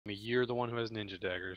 mean, you're the one who has ninja daggers.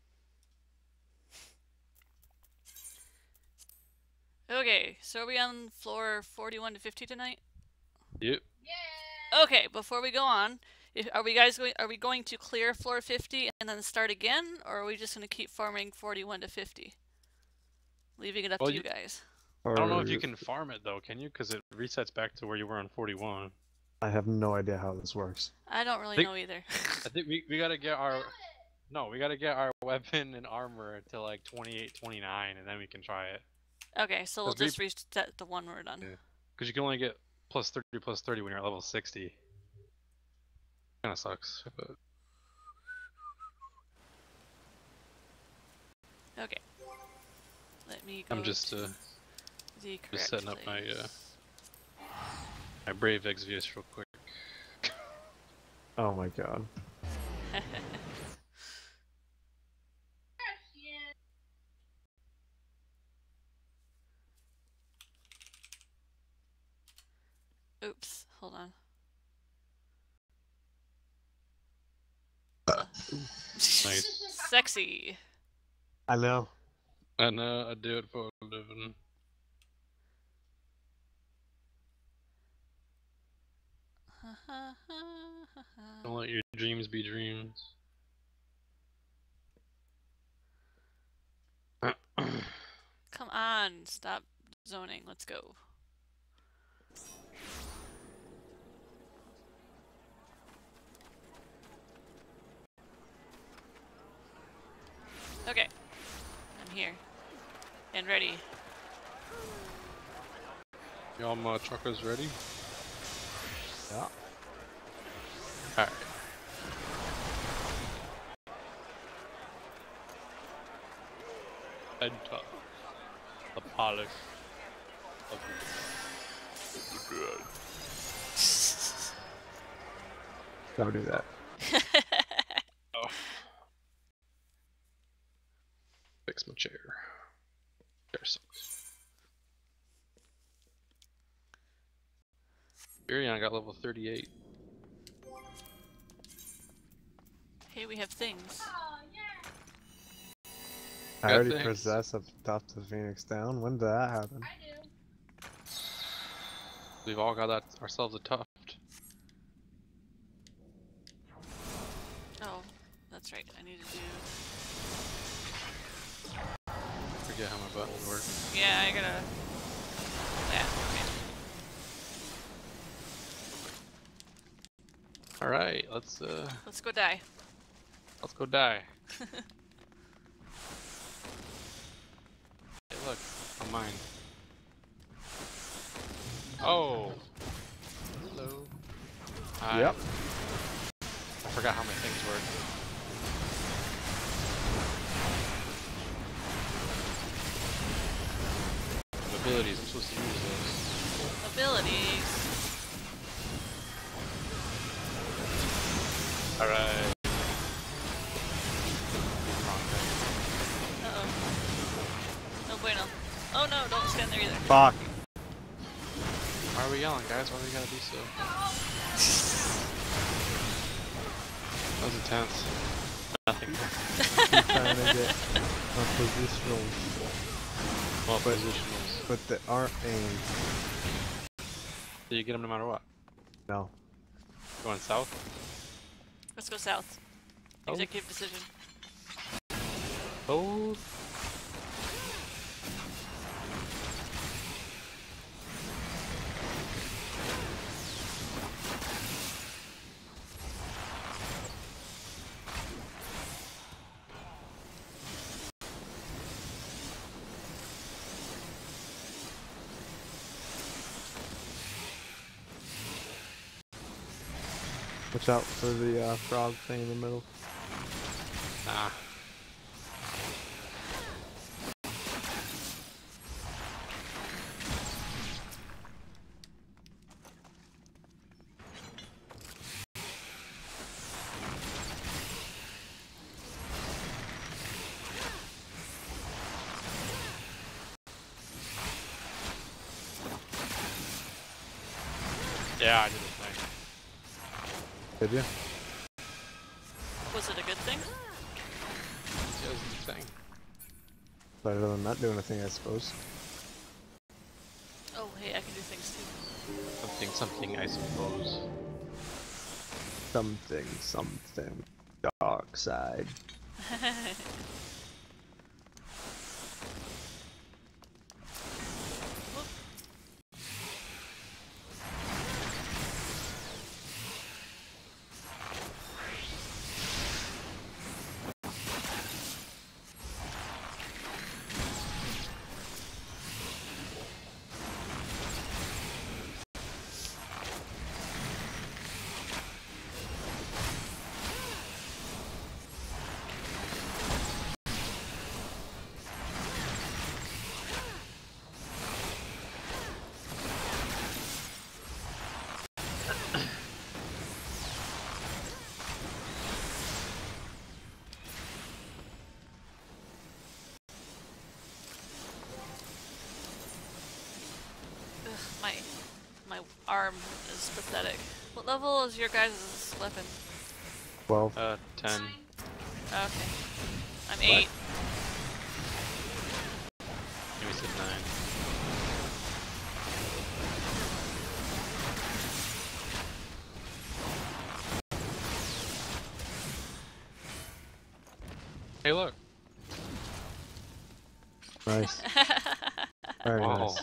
Okay, so are we on floor 41 to 50 tonight? Yep. Yeah. Okay, before we go on, are we going to clear floor 50 and then start again, or are we just going to keep farming 41 to 50? Leaving it up to you guys. I don't know if you can farm it though, can you? Because it resets back to where you were on 41. I have no idea how this works. I don't really know either. I think we gotta get our... No, we gotta get our weapon and armor to like 28, 29, and then we can try it. Okay, so we'll just reset the one we're done. Yeah. Because you can only get plus 30 when you're at level 60. Kinda sucks, but... Okay. Let me go I'm just the correct setting up place. my Brave Exvius real quick. Oh my god. Oops, hold on. Nice. Sexy. I know. I know, I do it for a living. Don't let your dreams be dreams. Come on, stop zoning. Let's go. Okay. I'm here. And ready. Y'all truckers ready? Yeah. Alright. Enter the palace of the dead. Don't do that. Oh. Fix my chair. Chair sucks. Furion got level 38. Hey, we have things. I already possess of top to Phoenix down. When did that happen? I do. We've all got ourselves a tuft. Oh, that's right. I need to do... Forget how my buttons work. Yeah, I gotta... Yeah, okay. Alright, let's go die. Let's go die. Hey, look, on mine. Oh! Hello. Hi. Yep. I forgot how my things work. Abilities, I'm supposed to use those. Abilities. Alright. Uh-oh. No bueno. Oh no, don't stand there either. Fuck. Why are we yelling, guys? Why do we gotta be so... That was intense. Nothing. I'm trying to get my positionals. Well, positionals. But they aren't aimed. So you get them no matter what? No. Going south? Let's go south. Oh. Executive decision. Oh. Watch out for the frog thing in the middle. Nah. Yeah, I did the thing. Did you? Was it a good thing? Yeah, it was a good thing. Better than not doing a thing, I suppose. Oh, hey, I can do things too. Something, I suppose. Something. Dark side. My arm is pathetic. What level is your guys' weapon? 12. 10. Okay. I'm 8. Maybe said 9. Hey, look. Nice. Very Whoa. nice.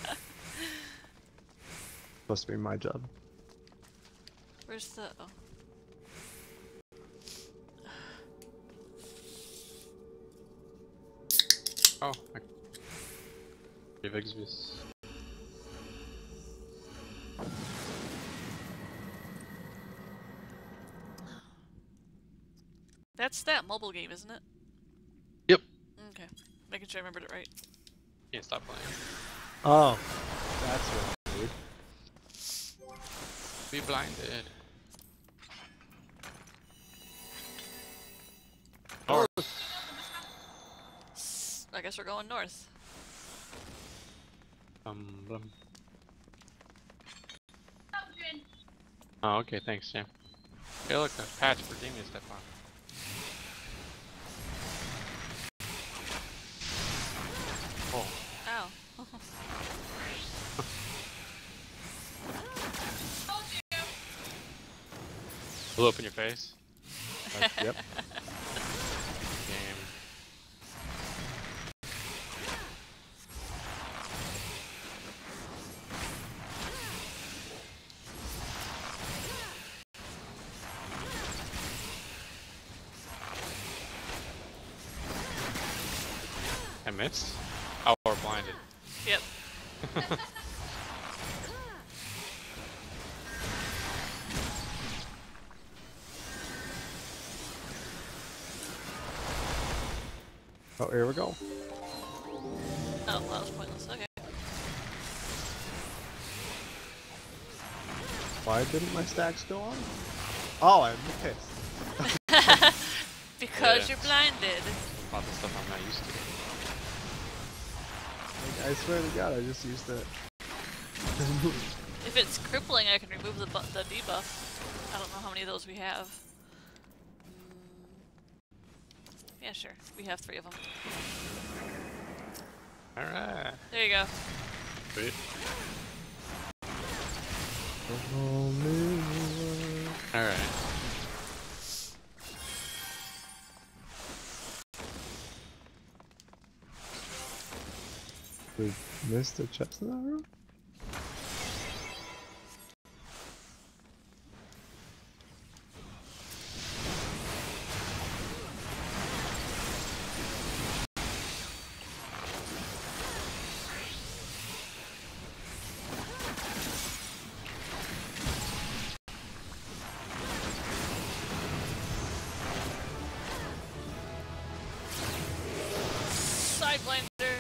Supposed to be my job. Where's the... Oh. Oh. Vigsby's. That's that mobile game, isn't it? Yep. Okay. Making sure I remembered it right. Can't stop playing. Oh. That's what I need. Be blinded. Oh. I guess we're going north. Blum. Oh, okay, thanks, Sam. Hey, look, a patch for Damien step on. Oh. Ow. Blew up in your face. Yep. Game. I missed? Oh, we're blinded. Yep. Oh, here we go. Oh, well, that was pointless. Okay. Why didn't my stacks go on? Oh, I'm pissed. Because Yeah. you're blinded. A lot of stuff I'm not used to. Like, I swear to God, I just used it. If it's crippling, I can remove the debuff. I don't know how many of those we have. Yeah, sure. We have 3 of them. Alright. There you go. Sweet. Oh, Alright. we missed the chest in that room? Sidewinder!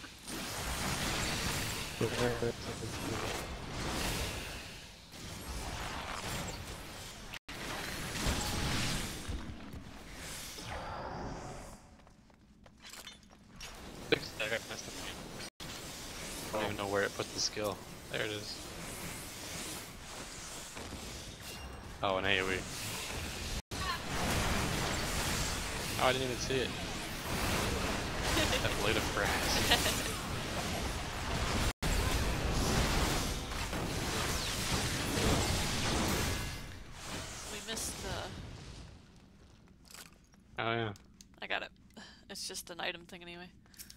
I don't even know where it put the skill. There it is. Oh, an AoE. Oh, I didn't even see it. That blade of grass. We missed the... Oh yeah. I got it. It's just an item thing anyway.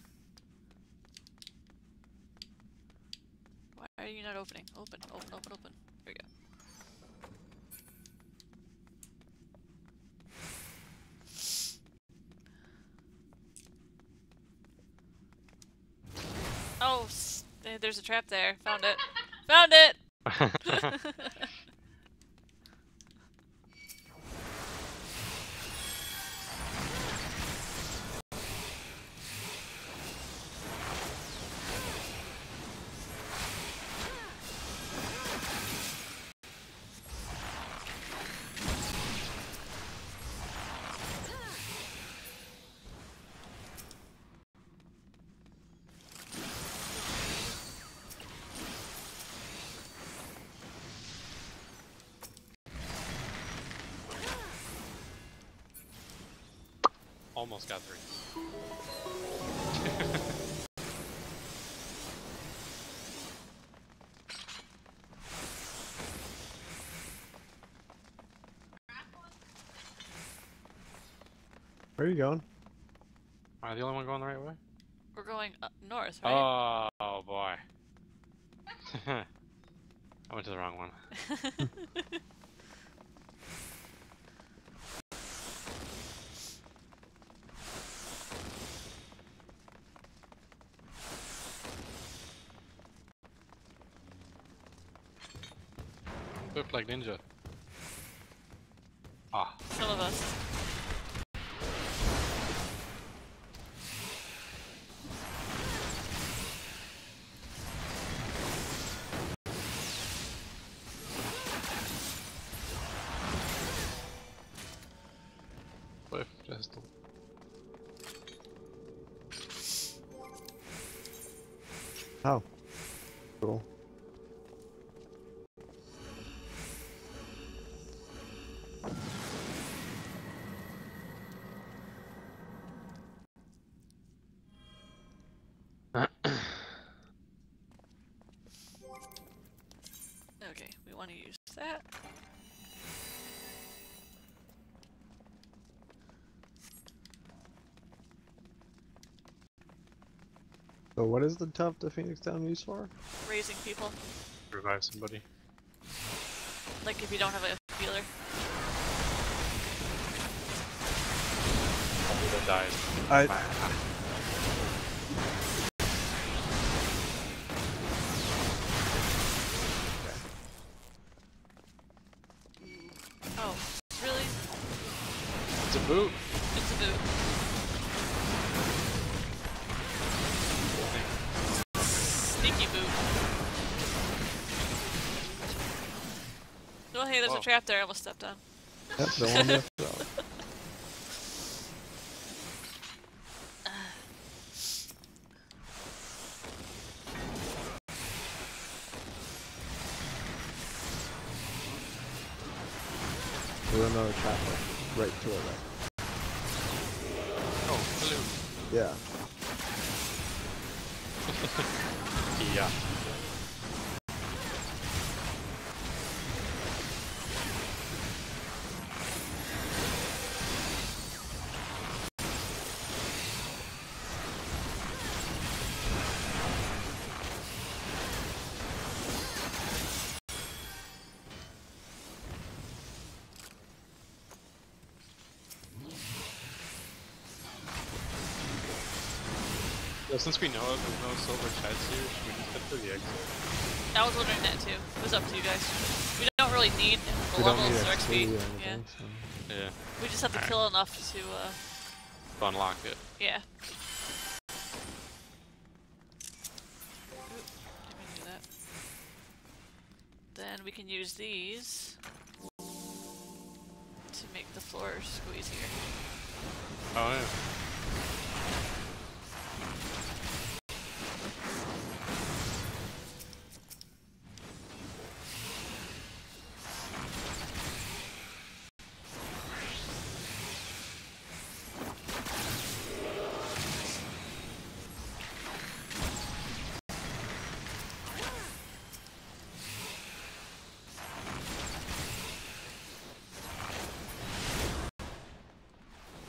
Why are you not opening? Open, open, open, open. Here we go. Oh, there's a trap there. Found it. Found it! Almost got 3. Where are you going? Am I the only one going the right way? We're going up north, right? Oh boy. I went to the wrong one. Looked like ninja. Ah. Some of us. Cliff just. Oh. Cool. Okay, we want to use that. So what is the tuft of Phoenix Down used for? Raising people. Revive somebody. Like if you don't have a healer. That dies. Oh, really? It's a boot. It's a boot. Sneaky boot. Oh hey, there's Whoa. a trap there I almost stepped on. Yep, the one left. There's another trap right to our right. Oh, hello. Yeah. Yeah. Yeah, since we know there's no silver chests here, should we just head for the exit? I was wondering that too. It was up to you guys. We don't really need the We don't need levels or XP XP. or Yeah. anything, so. Yeah. We just have to kill enough to Unlock it. yeah. Oop, didn't mean to do that. Then we can use these to make the floor squeezier. Oh yeah.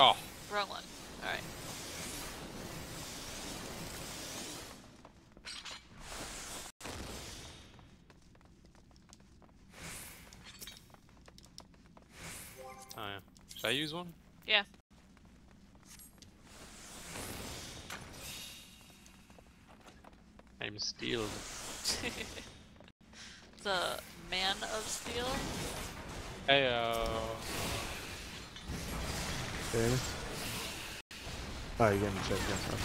Oh, Wrong one. Alright. oh yeah. Should I use one? Yeah. I'm steeled. The Man of Steel. Heyo. Danny? Oh, you're getting checked out.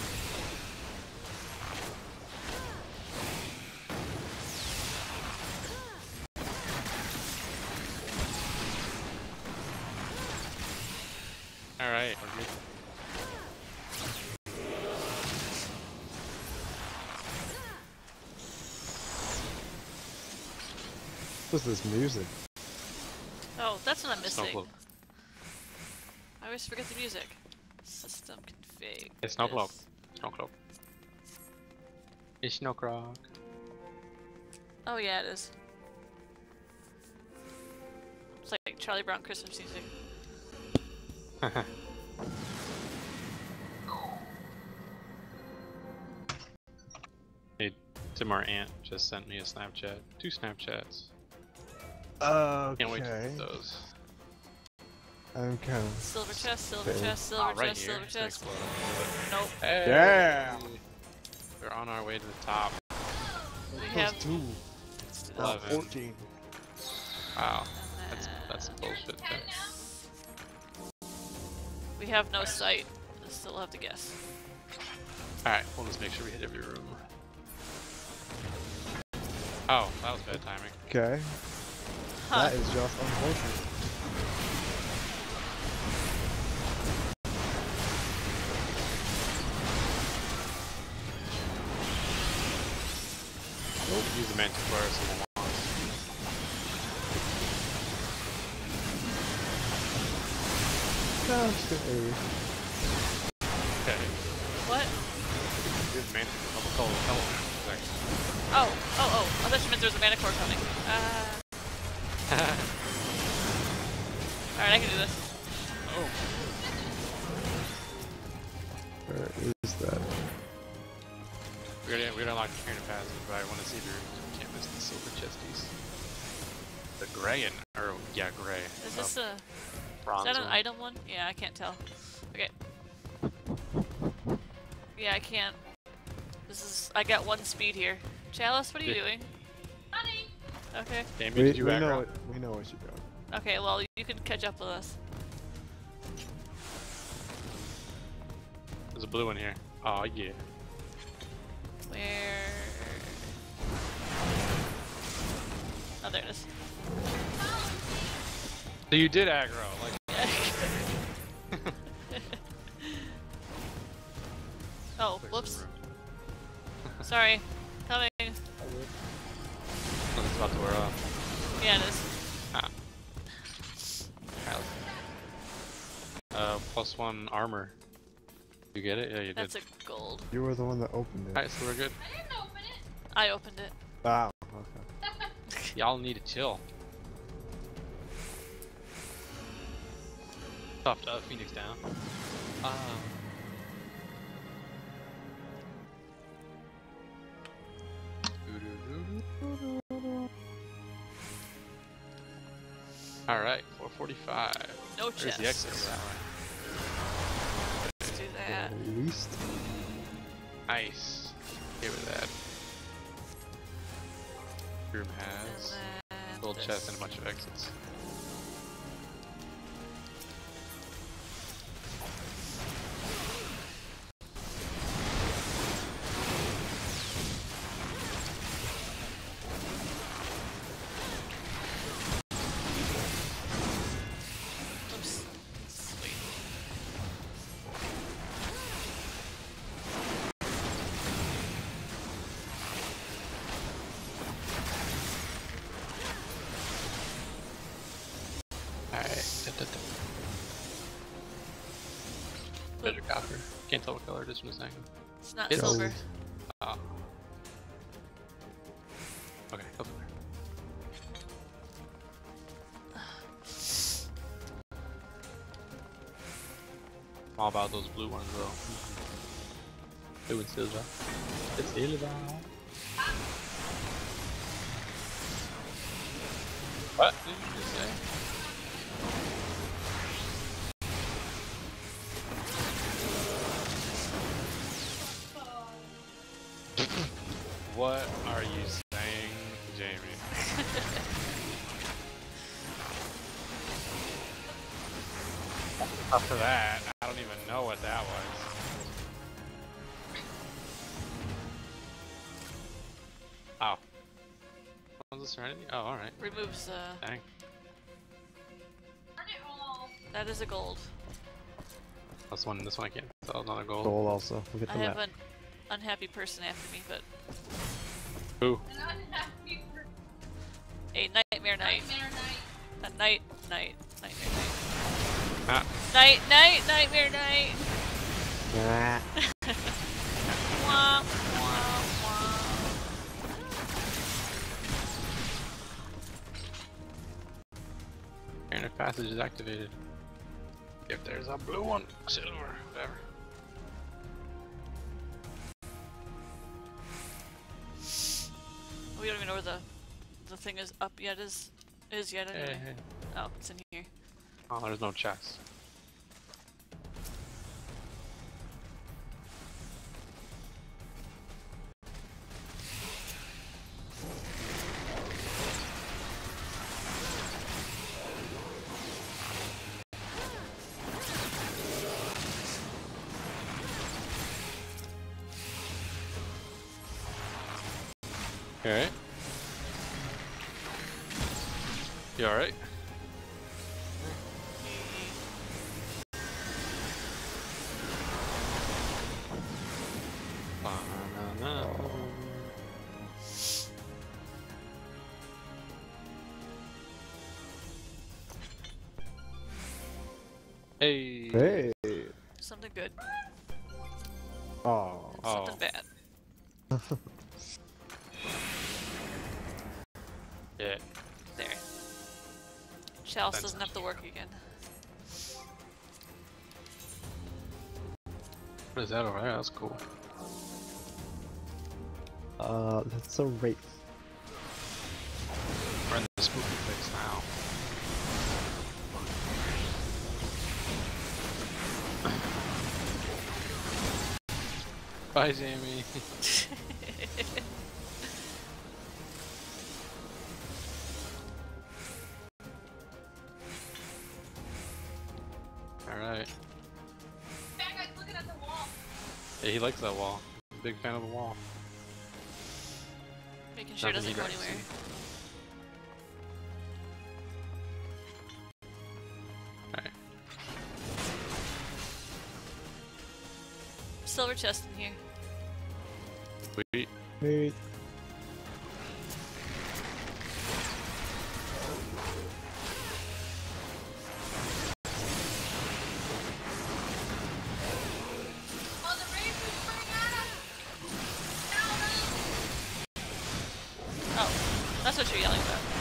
Alright, we're good. What's this music? Oh, that's what I'm missing. Snowcloak. I always forget the music. System config. It's Snowcloak. This. Snowcloak. It's Snowcroak. Oh yeah, it is. It's like Charlie Brown Christmas music. Hey, Tim, our aunt just sent me a Snapchat. 2 Snapchats. Okay. Can't wait to use those. I'm kind of... Silver chest, silver Okay. chest, silver right chest, here. silver It's gonna chest. explode. Nope. Hey! Damn! We're on our way to the top. We Plus have 2. let's do Now that. 11. 14. Wow. And That's then bullshit. There. we have no sight. I still have to guess. Alright, we'll just make sure we hit every room. Oh, that was bad timing. Okay. Huh. That is just unfortunate. Use the Manticore so we'll launch. No, I'm just gonna A. Okay. What? Use the Manticore. Double call element. Oh, oh, oh. I thought you meant there was a Manicore coming. Alright, I can do this. Oh. Where is that? We already unlocked the trainer pass, but I want to see if we can't miss the silver chesties. The gray and, or yeah, gray. Is this a... Bronze Is that an one. item one? Yeah, I can't tell. Okay. Yeah, I can't. This is... I got 1 speed here. Chalice, what are you Yeah. doing? Okay. Damien, We, did you we aggro? know what you're doing. Okay, well, you can catch up with us. There's a blue one here. Oh yeah. Where... Oh, there it is. So you did aggro, like. Oh, There's whoops. some room. Sorry. Coming. Oh, it's about to wear off. Yeah, it is. Ah. +1 armor. You get it? Yeah, you That's did. a gold. You were the one that opened it. Alright, so we're good. I opened it. Wow. Okay. Y'all need to chill. Tough to Phoenix down. Alright, 445. No Where's chest. the exit? That way. Let's do that. At least. Nice. Okay with that. Room And has then gold this. chest and a bunch of exits. Oops. Sweet. Alright. Better copper. Can't tell what color this one is hanging. It's not It's- silver. Oh. Okay, go from there. all about those blue ones though. Blue and silver. It's silver. What did you just say? What are you saying, Jamie? After that, I don't even know what that was. Oh. What was the Serenity? Oh, alright. Removes, Dang. that is a gold. This one I can't. That was not a gold. Gold also. We'll get I the have map. an unhappy person after me, but... Who? A nightmare night. A night. Nightmare night. Ah. Nightmare night! Nah. Wah, wah, wah. Internet passage is activated. If there's a blue one, silver, whatever. We don't even know where the thing is up yet is yet anyway. Hey. Oh, it's in here. Oh, there's no chest. Okay. You alright? Hey. Hey. Something good. Oh. Something bad. Yeah. There. Chalice doesn't have to work again. What is that over there? That's cool. That's a wraith. We're in the spooky place now. Bye, Jamie. Alright. That guy's looking at the wall. Yeah, he likes that wall. Big fan of the wall. Making sure it Nothing doesn't go he anywhere. Alright. Silver chest in here. Sweet. Wait. Oh, the race is coming at us. Oh, that's what you're yelling about.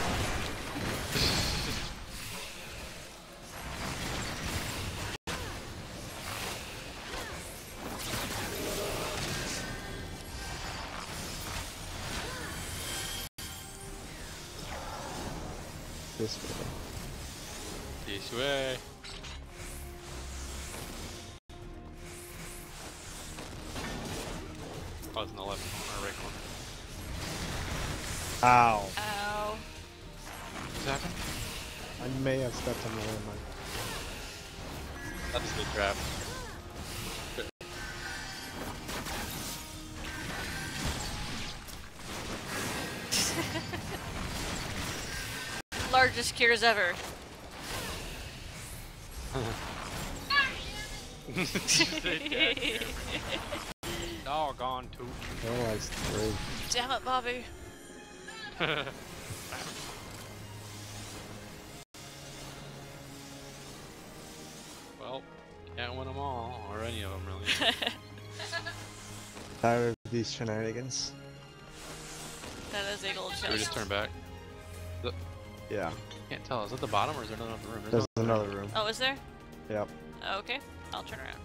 This way. This way. Oh, it's in the left or right corner. Ow. Ow. What's happened? I may have stepped on the landmine. That's the trap. Largest cures ever. Doggone toot. Oh, I three. Damn it, Bobby. Well, can't win them all, or any of them really. Tired of these shenanigans. That is a gold Should we just chest. turn back? Yeah. Can't tell. Is it the bottom or is there another room? There's another room. Oh, is there? Yep. Okay, I'll turn around.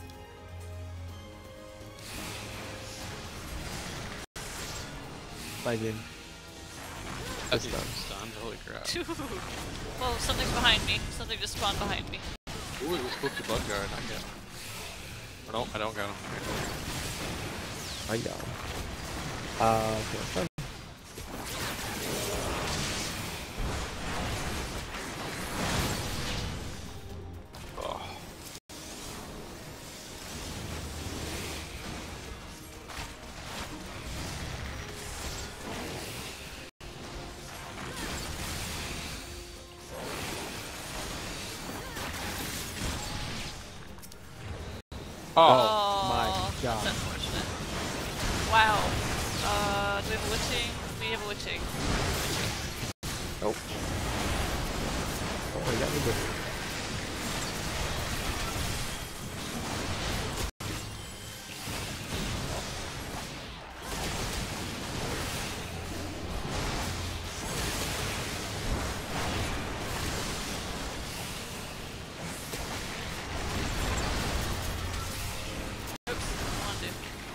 I did. That's stunned. Holy crap. Whoa, something's behind me. Something just spawned behind me. Ooh, it was spooky bug guard. I get him. Or no, I don't got him. I got him. Okay, fun. Oh. Oh my god. That's unfortunate. Wow. Do we have a witching? We have a witching. Nope. Oh, I got me good. Oops. Come on, dude.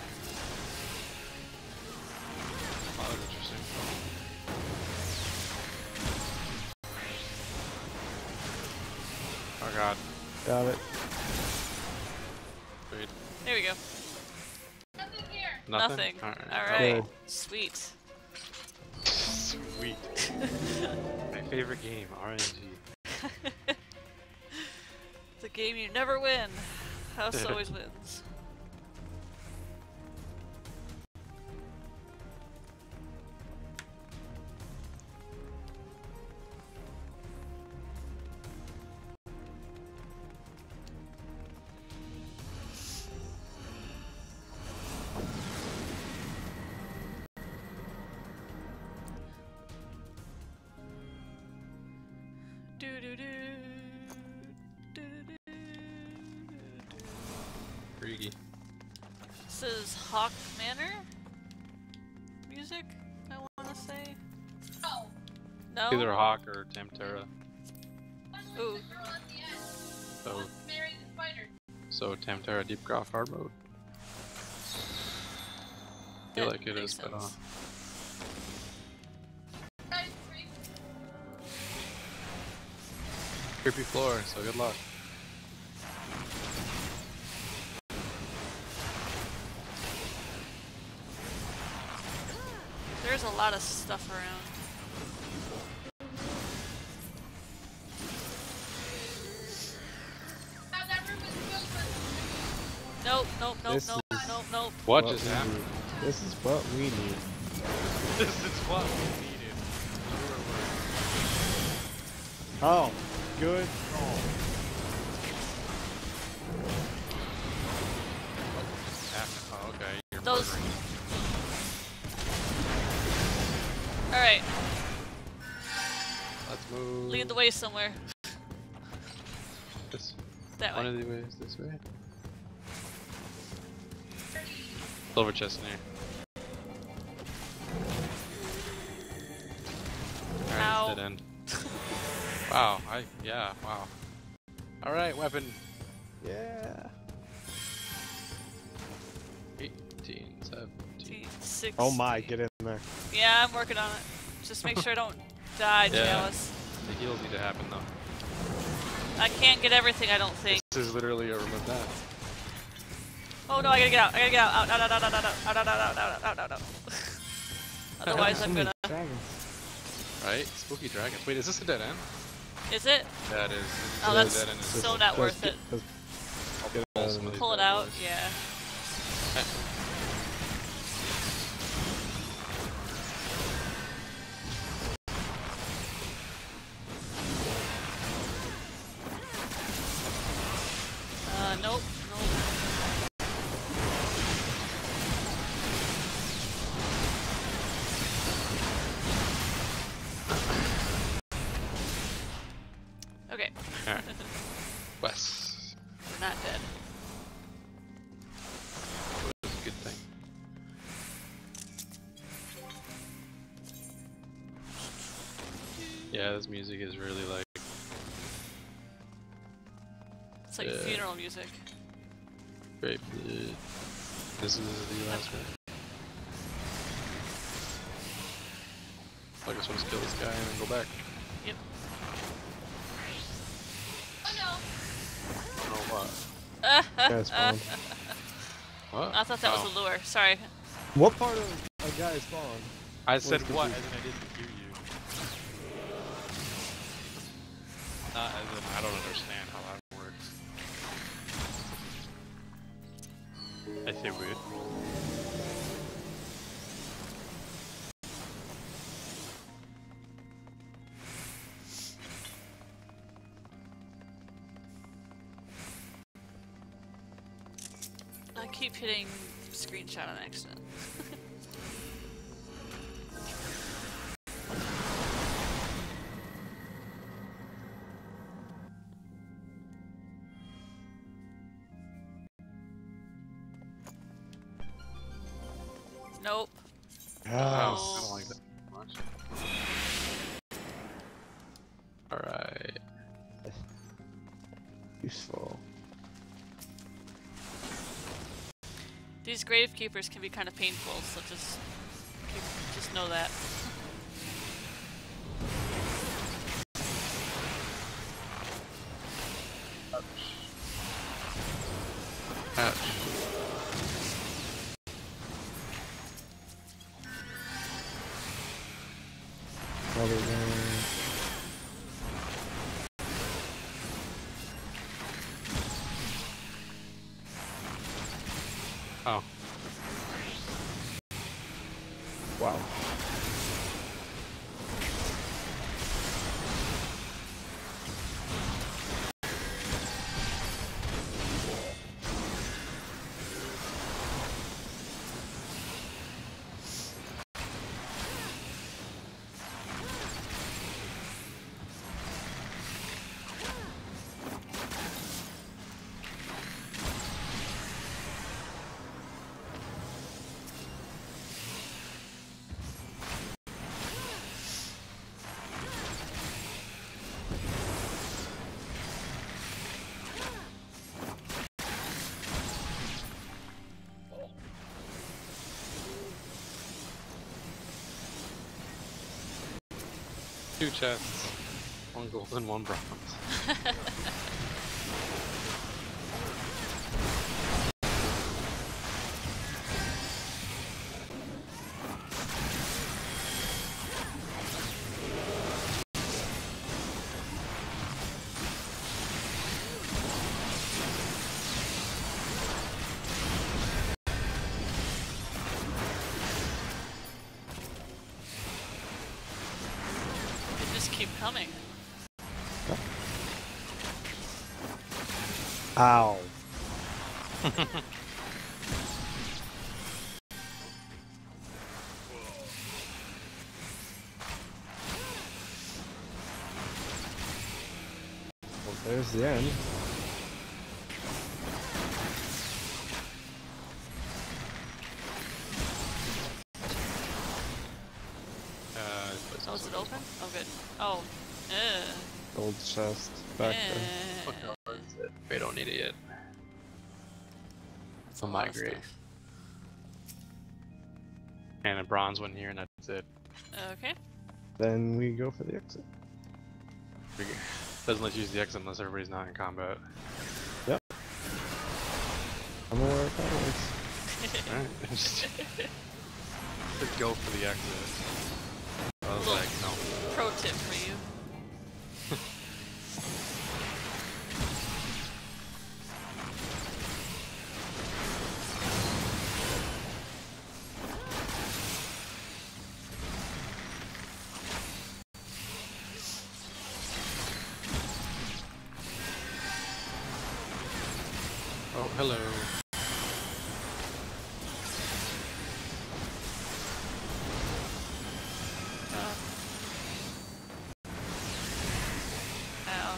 Oh, that's interesting. Oh god. Got it. Wait. There we go. Nothing here. Nothing. Alright. Alright. Sweet. Sweet. My favorite game, RNG. The game you never win. House always wins. Freaky. This is Hawk Manor music, I want to say. Oh, No? Either Hawk or Tempterra. what's Ooh. with the girl at the end? So, Wants to marry the spider. so Tempterra Deep Croft hard mode. I feel Yeah, like it makes is, but sense. Guys, free. creepy floor, so good luck. There's a lot of stuff around. Now that room is filled with. Nope, nope, nope, This nope, is- nope, nope. What What just we happened? need. This is what we need. This is what we needed. Oh, good. Oh. Oh, okay. You're Those- murdering. Alright, Let's move. lead the way somewhere. This That one way. of the ways this way. Silver chest in here. Alright, Ow. it's dead end. Wow, yeah, wow. Alright, weapon. Yeah. 18, 17. 16. Oh my, get in there. Yeah, I'm working on it. Just make sure I don't die, Yeah. Chalice. The heals need to happen though. I can't get everything, I don't think. This is literally a room of death. Oh no, I gotta get out. I gotta get out. Out, out, out, out, out, out, out, out, out, out, out, out, out. Otherwise, I'm gonna. Dragons. Right? Spooky dragons. Wait, is this a dead end? Is it? That is. Oh, a that's dead end. Is so not worth it. Just get pull out of some of there. these Pull it bad out, boys. yeah. Nope, nope. Okay, Alright. Wes. we're not dead. That's a good thing. Yeah, this music is really like. It's like Yeah. funeral music. Great. This is the last one. I guess we'll just kill this guy and then go back. Yep. Oh no! I don't know what. Guy spawned. What? I thought that was a lure. Sorry. What part of a guy spawned? I said What's what, confusing? as in I didn't hear you. Not as in I don't understand how that works. I say weird. I keep hitting screenshot on accident. Nope. Oh, Yes. I don't like that much. Alright. Useful. These gravekeepers can be kind of painful, so just know that. Ouch. Another one. Oh. Wow. Two chests. One gold and one bronze. They just keep coming. Ow. Well, there's the end. Oh, is it open? Oh, good. Oh. Gold chest back there. What color is it? We don't need it yet. That's I'll a lot of migrate. stuff. And a bronze one here, and that's it. Okay. Then we go for the exit. Doesn't let you use the exit unless everybody's not in combat. I'm aware of that works. Alright, just go for the exit. I was Little like, no. Pro tip for you. Oh, hello. Ow.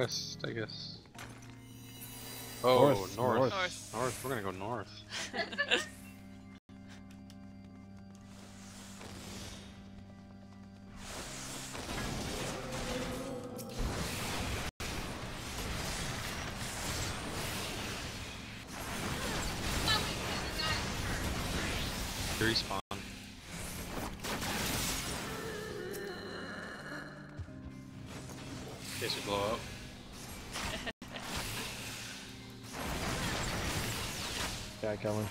West, I guess. Oh, North, north. north. North. We're gonna go north. Respawn. In case we blow up. Yeah, coming.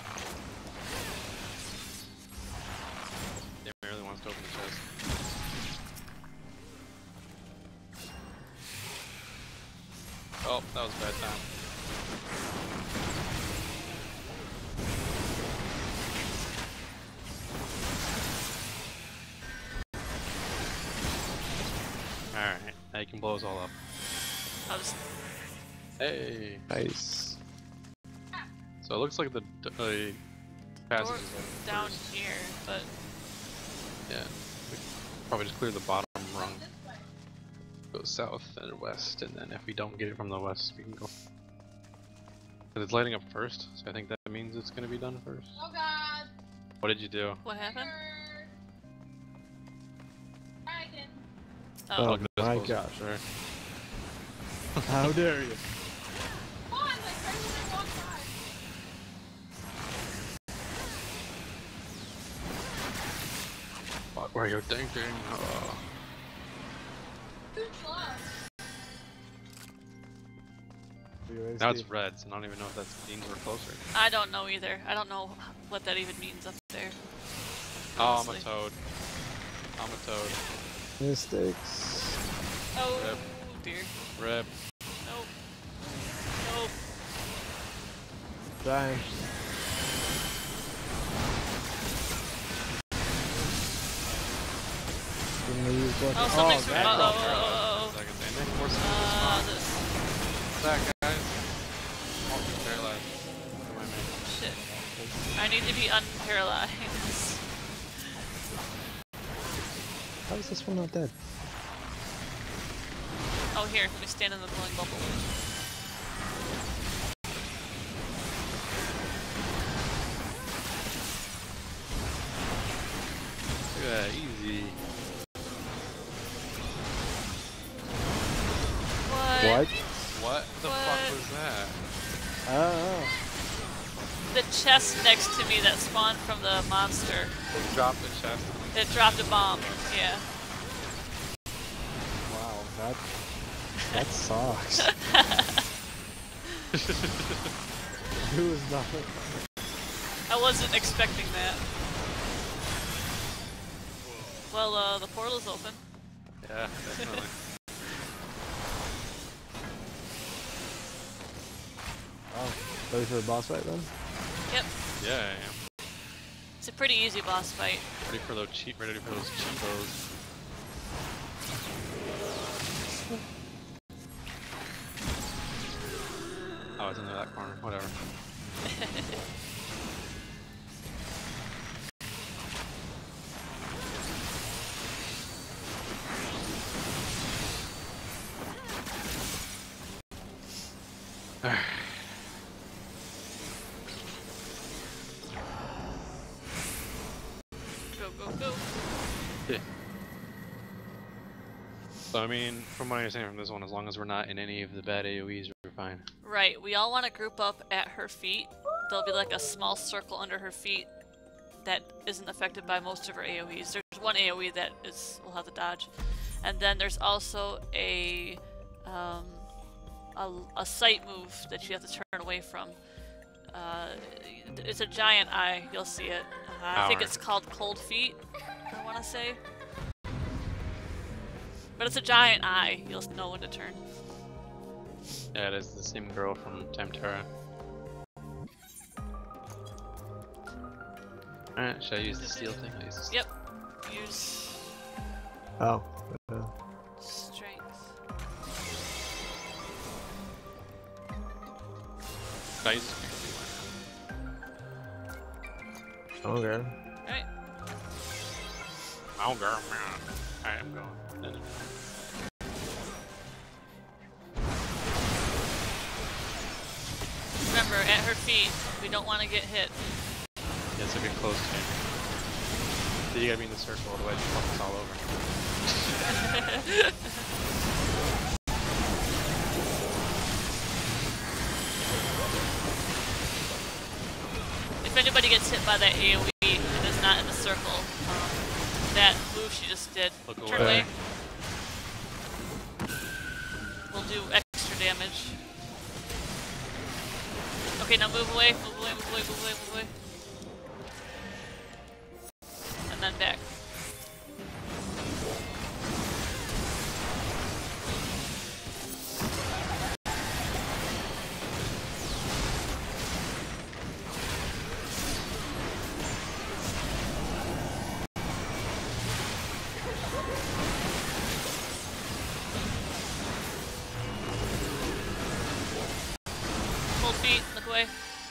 Damn, he really wants to open the chest. Oh, that was a bad time. Alright, now you can blow us all up. I was Hey! Nice. So it looks like the passage door is like down first. here, but Yeah. We probably just clear the bottom rung. Go south and west, and then if we don't get it from the west, we can go. Because it's lighting up first, so I think that means it's gonna be done first. Oh god. What did you do? what happened? Dragon. Oh, Oh Look at my this gosh. Sure. How dare you? Come on, like right when I walk by. What were you thinking? Oh. Too close. Now it's red, so I don't even know if that means we're closer. I don't know either. I don't know what that even means up there. Oh, I'm a Honestly. toad. I'm a toad. Mystics. Oh Rip. dear. Rip. Nope. Nope. Dying. Oh, something's that oh, felt oh, oh, Second thing. Make more sense. this Back, guys. Oh, paralyzed. Come on, man. shit. I need to be unparalyzed. How is this one not dead? Oh, here, let me stand in the glowing bubble. Look at that, easy. What? What the What? fuck was that? Oh. The chest next to me that spawned from the monster. They dropped the chest. It dropped a bomb. Yeah. Wow, that sucks. Who is not? I wasn't expecting that. Well, the portal's open. Yeah, definitely. Oh, ready for a boss fight then? Yep. Yeah, I am. It's a pretty easy boss fight. Ready for those cheapos. Oh, it's in that corner. Whatever. Go, go, go. Yeah. So I mean, from what I understand from this one, as long as we're not in any of the bad AoEs, we're fine. Right, we all want to group up at her feet. There'll be like a small circle under her feet that isn't affected by most of her AoEs. There's one AoE that will have to dodge. And then there's also a sight move that you have to turn away from. It's a giant eye, you'll see it. I think it's called Cold Feet, I want to say. But it's a giant eye, you'll know when to turn. Yeah, it is the same girl from Tamtara. Alright, should I use the steel thing? I'll use the steel. Yep. Use Oh. strength. Should I use the Okay. Right. Oh, girl, man. Alright, I'm going. her, at her feet. We don't want to get hit. Yeah, it's a good close game. So you gotta be in the circle, otherwise you fuck us all over. If anybody gets hit by that AoE and is not in the circle, that move she just did, Look turn away. away, will do extra damage. Okay, now move away, move away, move away, move away, move away. And then back. Hold feet, look away.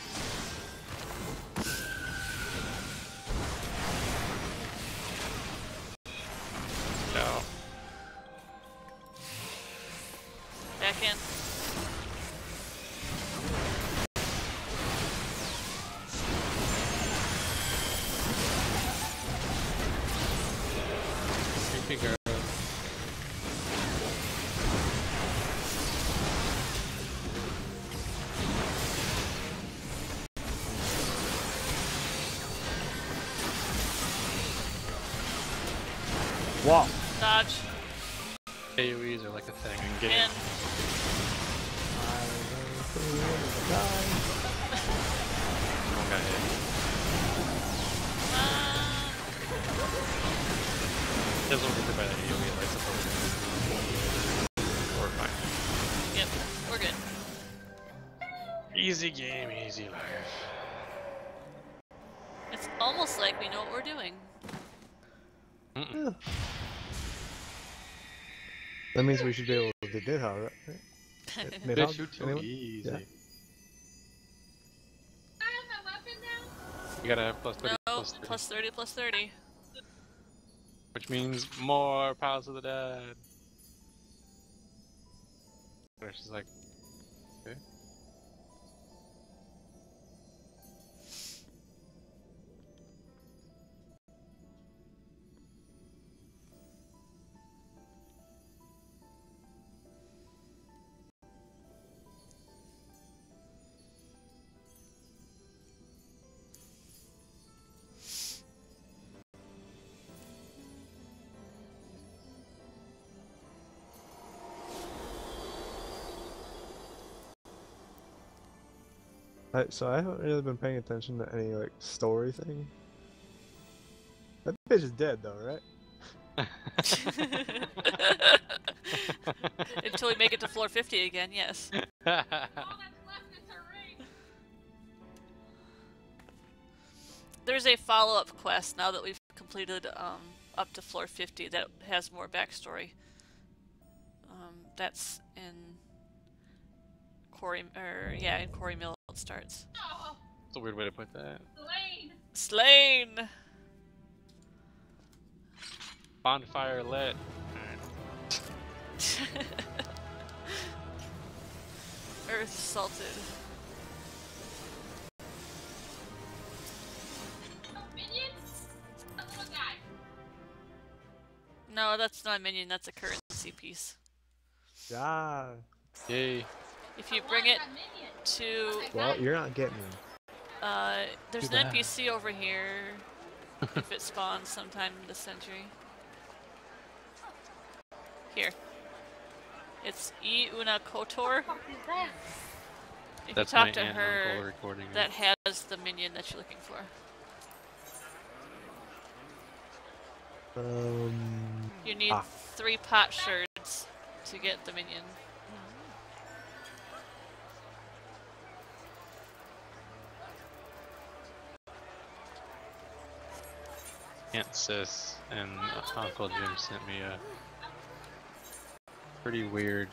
No. Back in. Creepy girl. Wow. Dodge. AoEs are like a thing, and get In. in. Someone got hit. Doesn't look good by that AoE, I suppose. We're fine. Yep, we're good. Easy game, easy life. It's almost like we know what we're doing. Yeah. That means we should be able to do Nidhogg, right? They Nidhogg? shoot too Anyone? easy. Yeah. I have my weapon now. You gotta have plus 30, No, plus 30. plus 30, plus 30. Which means more Palace of the Dead. Where she's like, okay. So I haven't really been paying attention to any like story thing. That bitch is dead though, right? Until we make it to floor 50 again, yes. All that's left is her ring. There's a follow-up quest now that we've completed up to floor 50 that has more backstory. That's in Quarry, in Quarry Mill it starts. Oh, That's a weird way to put that. Lane. Slain! Bonfire lit. Earth salted. Minions? That little guy. No, that's not a minion, that's a currency piece. Yeah. Yay. If you I bring want it that minion. to... Well, you're not getting him. there's Too an bad. NPC over here, if it spawns sometime in the century. Here. It's E. Una Kotor. What the fuck is that? If That's you talk my to aunt and uncle her, recording it. that has the minion that you're looking for. You need 3 pot shards to get the minion. Aunt Sis and Uncle Jim sent me a pretty weird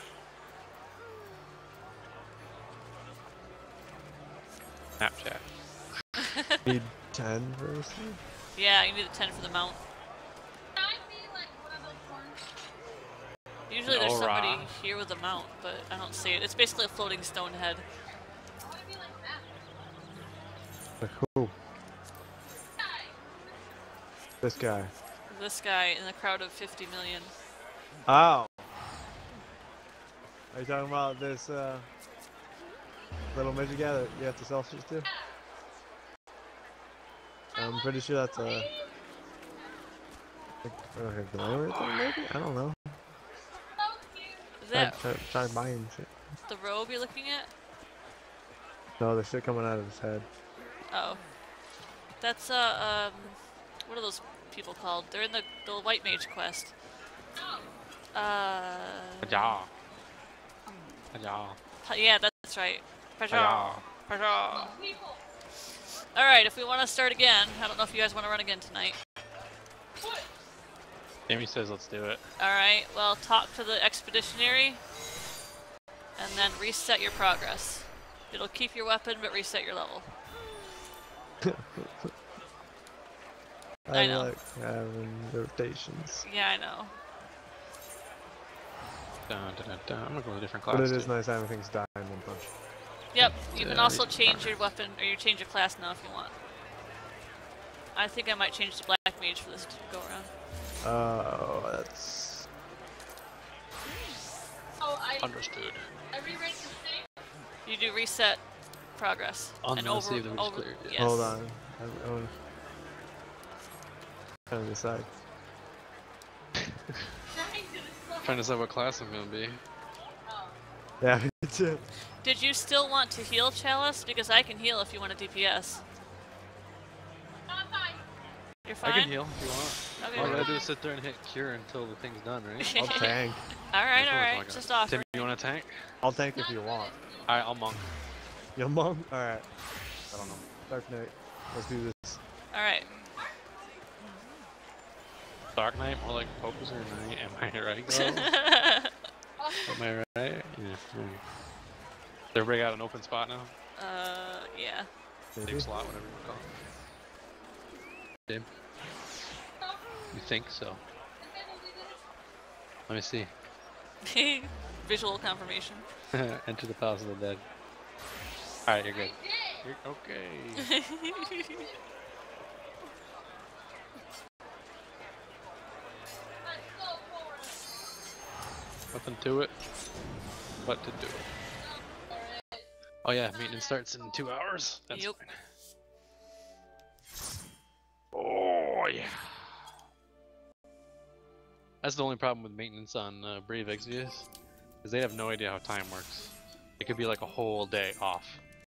Snapchat. Need 10 versus? Yeah, you need a 10 for the mount. Can I be like one of those horns? Usually there's Alright. somebody here with a mount, but I don't see it. It's basically a floating stone head. What wanna be like that. Like who? This guy. This guy in a crowd of 50 million. Oh. Are you talking about this little midget guy that you have to selfies to? I'm pretty sure that's a glamour thing, maybe? I don't know. So cute. Is that Try buying shit. the robe you're looking at? No, there's shit coming out of his head. Oh. That's, what are those people called? They're in the White Mage quest. Ja. Ja. Yeah, that's right. Ja. People. Alright, if we want to start again, I don't know if you guys want to run again tonight. Amy says let's do it. Alright, well, talk to the expeditionary, and then reset your progress. It'll keep your weapon, but reset your level. I know. like having rotations. Yeah, I know. Dun, dun, dun, dun. I'm gonna go with a different But class. it is too. nice having things die in one punch. Yep, you can Yeah, also yeah. change your weapon, or you change your class now if you want. I think I might change to Black Mage for this go around. Oh, that's... Oh, Understood. I rewrite the same. You do reset progress. On and the over, save that we just over, cleared, yeah. yes. Hold on. I'm trying to decide. Trying to decide what class I'm gonna be. Yeah, me too. Did you still want to heal, Chalice? Because I can heal if you want a DPS. I'm fine. You're fine? I can heal if you want. Okay. All I gotta do is sit there and hit cure until the thing's done, right? I'll tank. Alright, That's what I'm alright. talking Just about. offer. Tim, you wanna tank? I'll tank if you want. Alright, I'll monk. Yo, mom? Alright. I don't know. Dark Knight. Let's do this. Alright. Dark Knight, more like Poker Knight. Am I right, girl? Am I right? Yeah. Maybe. Everybody got an open spot now? Yeah. Maybe? Same slot, whatever you call it. Dim? You think so? Let me see. Visual confirmation. Enter the Palace of the Dead. Alright, you're good. You're okay. Nothing to it but to do it. Oh yeah, maintenance starts in 2 hours. That's Yep. fine. Oh yeah. That's the only problem with maintenance on Brave Exvius, is they have no idea how time works. It could be like a whole day off.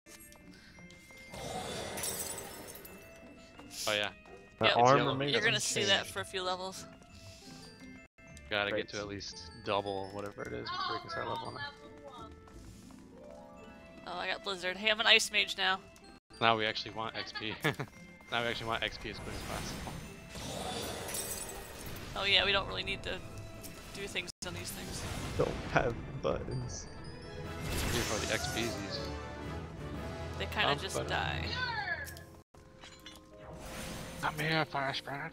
Oh yeah, My Yep. armor yellow. may You're gonna doesn't see that change. for a few levels. gotta Right. get to at least double whatever it is before you can start leveling it. Oh, I got Blizzard. Hey, I'm an Ice Mage now. Now we actually want XP. Now we actually want XP as quick as possible. Oh yeah, we don't really need to do things on these things. Don't have buttons. Here for the XPs. They kind of just but- die. Not me, a fire spread.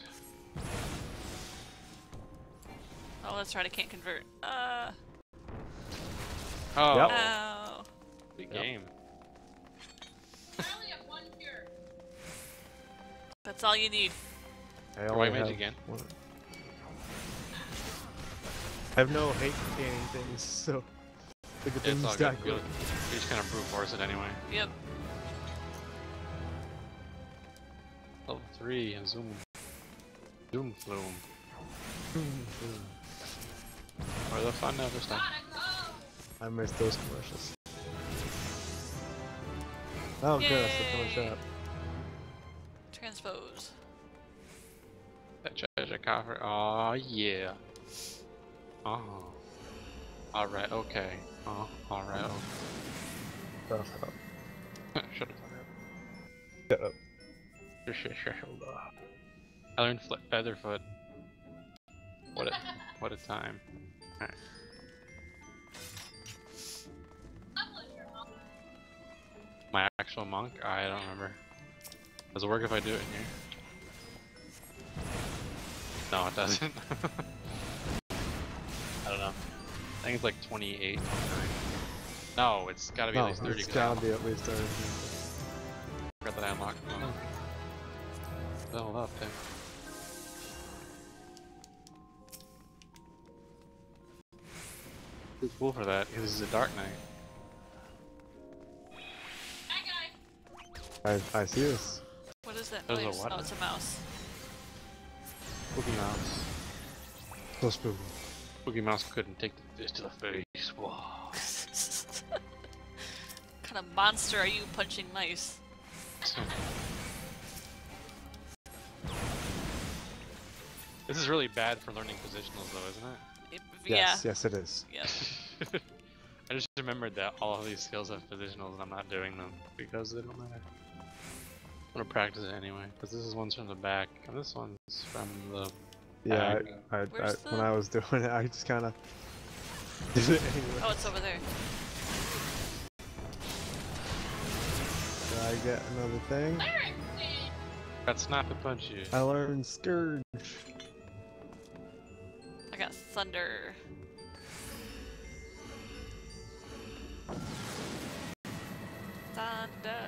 Oh, that's right, I can't convert. Oh, Yep. Ow. big Yep. game. I only have one cure. That's all you need. I White only Mage have again. one. I have no hate gaining things, so the good Yeah, things it's all stack good. You quick. just kind of brute force it anyway. Yep. Level 3 and zoom. Zoom flume. Where the fun never stops. I missed those commercials. Oh, good, that's the Yay. fun shot. Transpose. That treasure coffer. Oh yeah. Oh. Alright, okay. Oh, alright, okay. Shut up. Shut up. Shut up. I learned Featherfoot. What a time. Alright. My actual monk? I don't remember. Does it work if I do it in here? No, it doesn't. I don't know. I think it's like 28, 29. No, it's gotta be at No, least 30. it's 'Cause I gotta be at least 30. forgot that I unlocked one. Level up there. Too cool for that. This is a Dark Knight. That guy. I see this. What is that There's a noise? what? Oh, it's a mouse. Boogie Mouse. So spooky. Boogie Mouse couldn't take the fist to the face. Whoa. What kind of monster are you punching mice? This is really bad for learning positionals though, isn't it? Yes, yes it is. Yeah. I just remembered that all of these skills have positionals and I'm not doing them because they don't matter. I'm gonna practice it anyway, because this is one's from the back and this one's from the Yeah, back. when I was doing it, I just kind of did it anyway. Oh, it's over there. Did I get another thing? Lyric. Got snap and punch you. I learned Scourge. I got thunder. Thunder.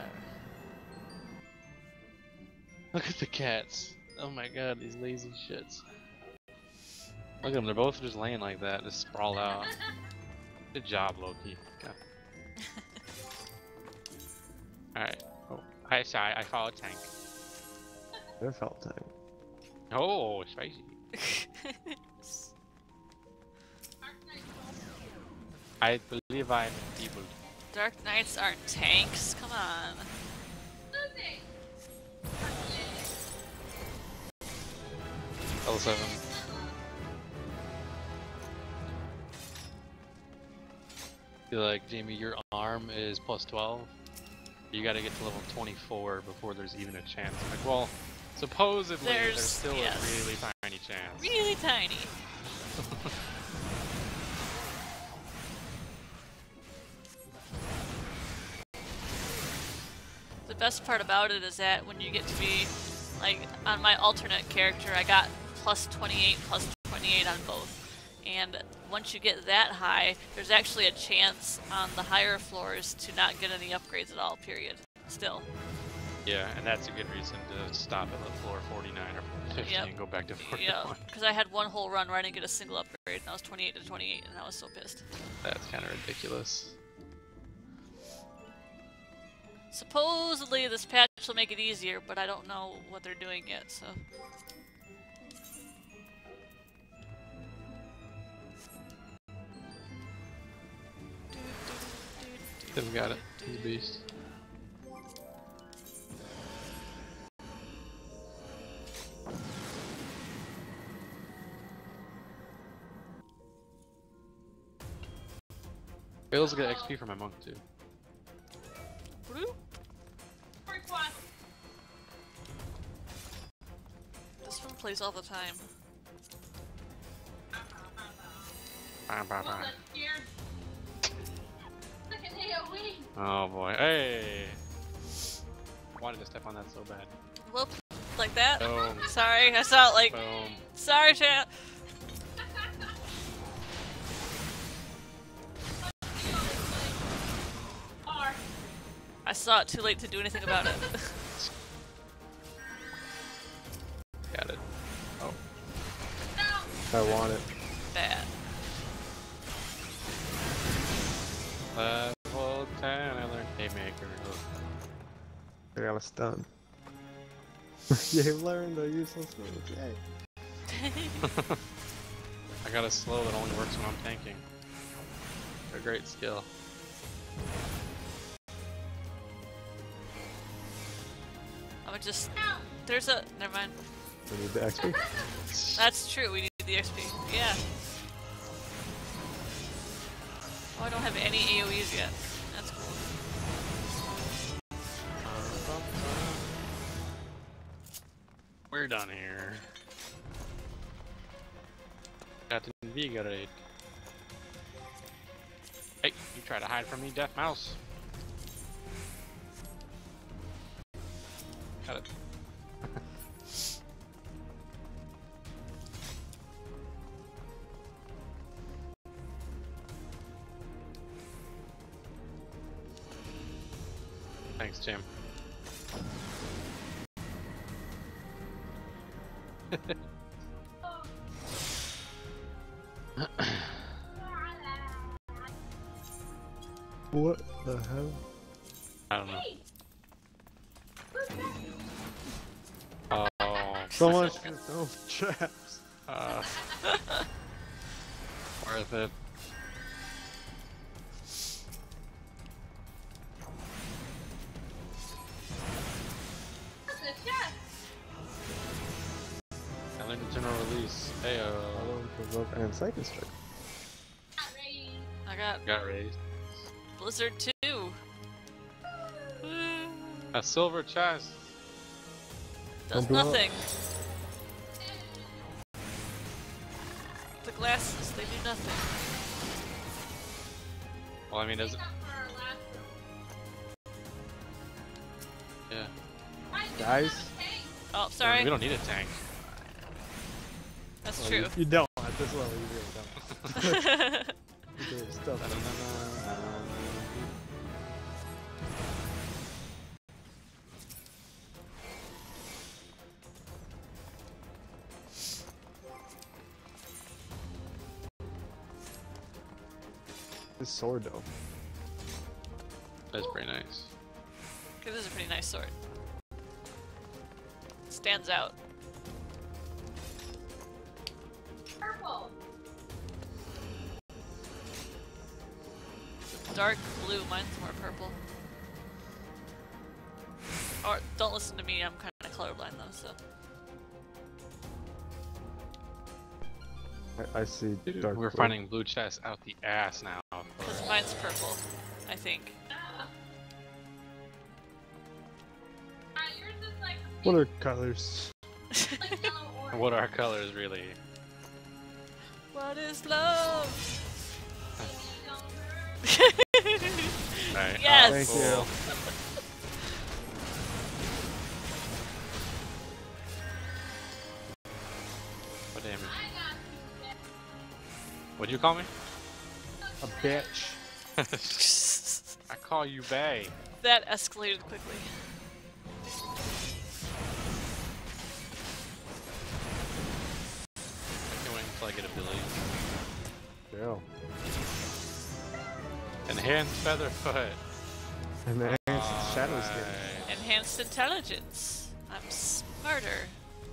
Look at the cats. Oh my god, these lazy shits. Look at them, they're both just laying like that, just sprawled out. Good job, Loki. God. Alright. Oh, I saw a tank. It felt time. Oh, spicy. I believe I'm enfeebled. Dark Knights aren't tanks. Come on. Lucy. Level 7. Feel like, Jamie, your arm is plus 12. You gotta get to level 24 before there's even a chance. I'm like, well, supposedly there's still yes. a really tiny chance. Really tiny. The best part about it is that when you get to be, like, on my alternate character, I got plus 28 on both. And once you get that high, there's actually a chance on the higher floors to not get any upgrades at all, period. Still. Yeah, and that's a good reason to stop at floor 49 or 50 Yep. and go back to 41. Yeah, because I had one whole run where I didn't get a single upgrade, and I was 28 to 28, and I was so pissed. That's kind of ridiculous. Supposedly this patch will make it easier, but I don't know what they're doing yet, so... Tim got it. He's a beast. I also get XP for my monk too. Woo! First one. This one plays all the time. Bam, bam, bam. Look at Second AoE. Oh boy. Hey! Wanted to step on that so bad. Whoop. Like that? Boom. Sorry, I saw it like... Boom. Sorry, chat. R. I saw it too late to do anything about it. Got it. Oh. No. I want it. Bad. Level 10, I learned Haymaker. I got a stun. You learned a useless move. Yay. I got a slow that only works when I'm tanking. A great skill. I would just... There's a... Never mind. We need the XP. That's true, we need the XP. Yeah. Oh, I don't have any AoEs yet. That's cool. We're done here. Got to invigorate. Hey, you try to hide from me, deaf mouse. Got it. Thanks, Jim. What the hell? I don't know. Hey! Who's that? Oh, So much for no traps. worth it. What's the chest? I learned the general release. Heyo. Follow and provoke and psychic strike. Not raised. I got Got raised. Blizzard 2. A silver chest. Does Don't blow up. nothing. The glasses, they do nothing. Well, I mean, does Make it? up for our last room. Yeah. Why do we Guys? have a tank? Oh, sorry. We don't need a tank. That's Well, true. You don't at this level. You really don't. You do stuff. This sword though. That's pretty nice. This is a pretty nice sword. Stands out. Purple. Dark blue, mine's more purple. Or don't listen to me, I'm kind of colorblind though, so. I see Dude, dark. we're blue. finding blue chests out the ass now. Because mine's purple, I think. Yours is like What are colors? like yellow orange. What are colors really? What is love? Right. Yes! Thank cool. you. What damage? I got you. What'd you call me? A bitch. I call you Bay. That escalated quickly. I can't wait until I get abilities. Yeah. Enhanced Featherfoot. And the shadow skin. Alright. Enhanced intelligence. I'm smarter.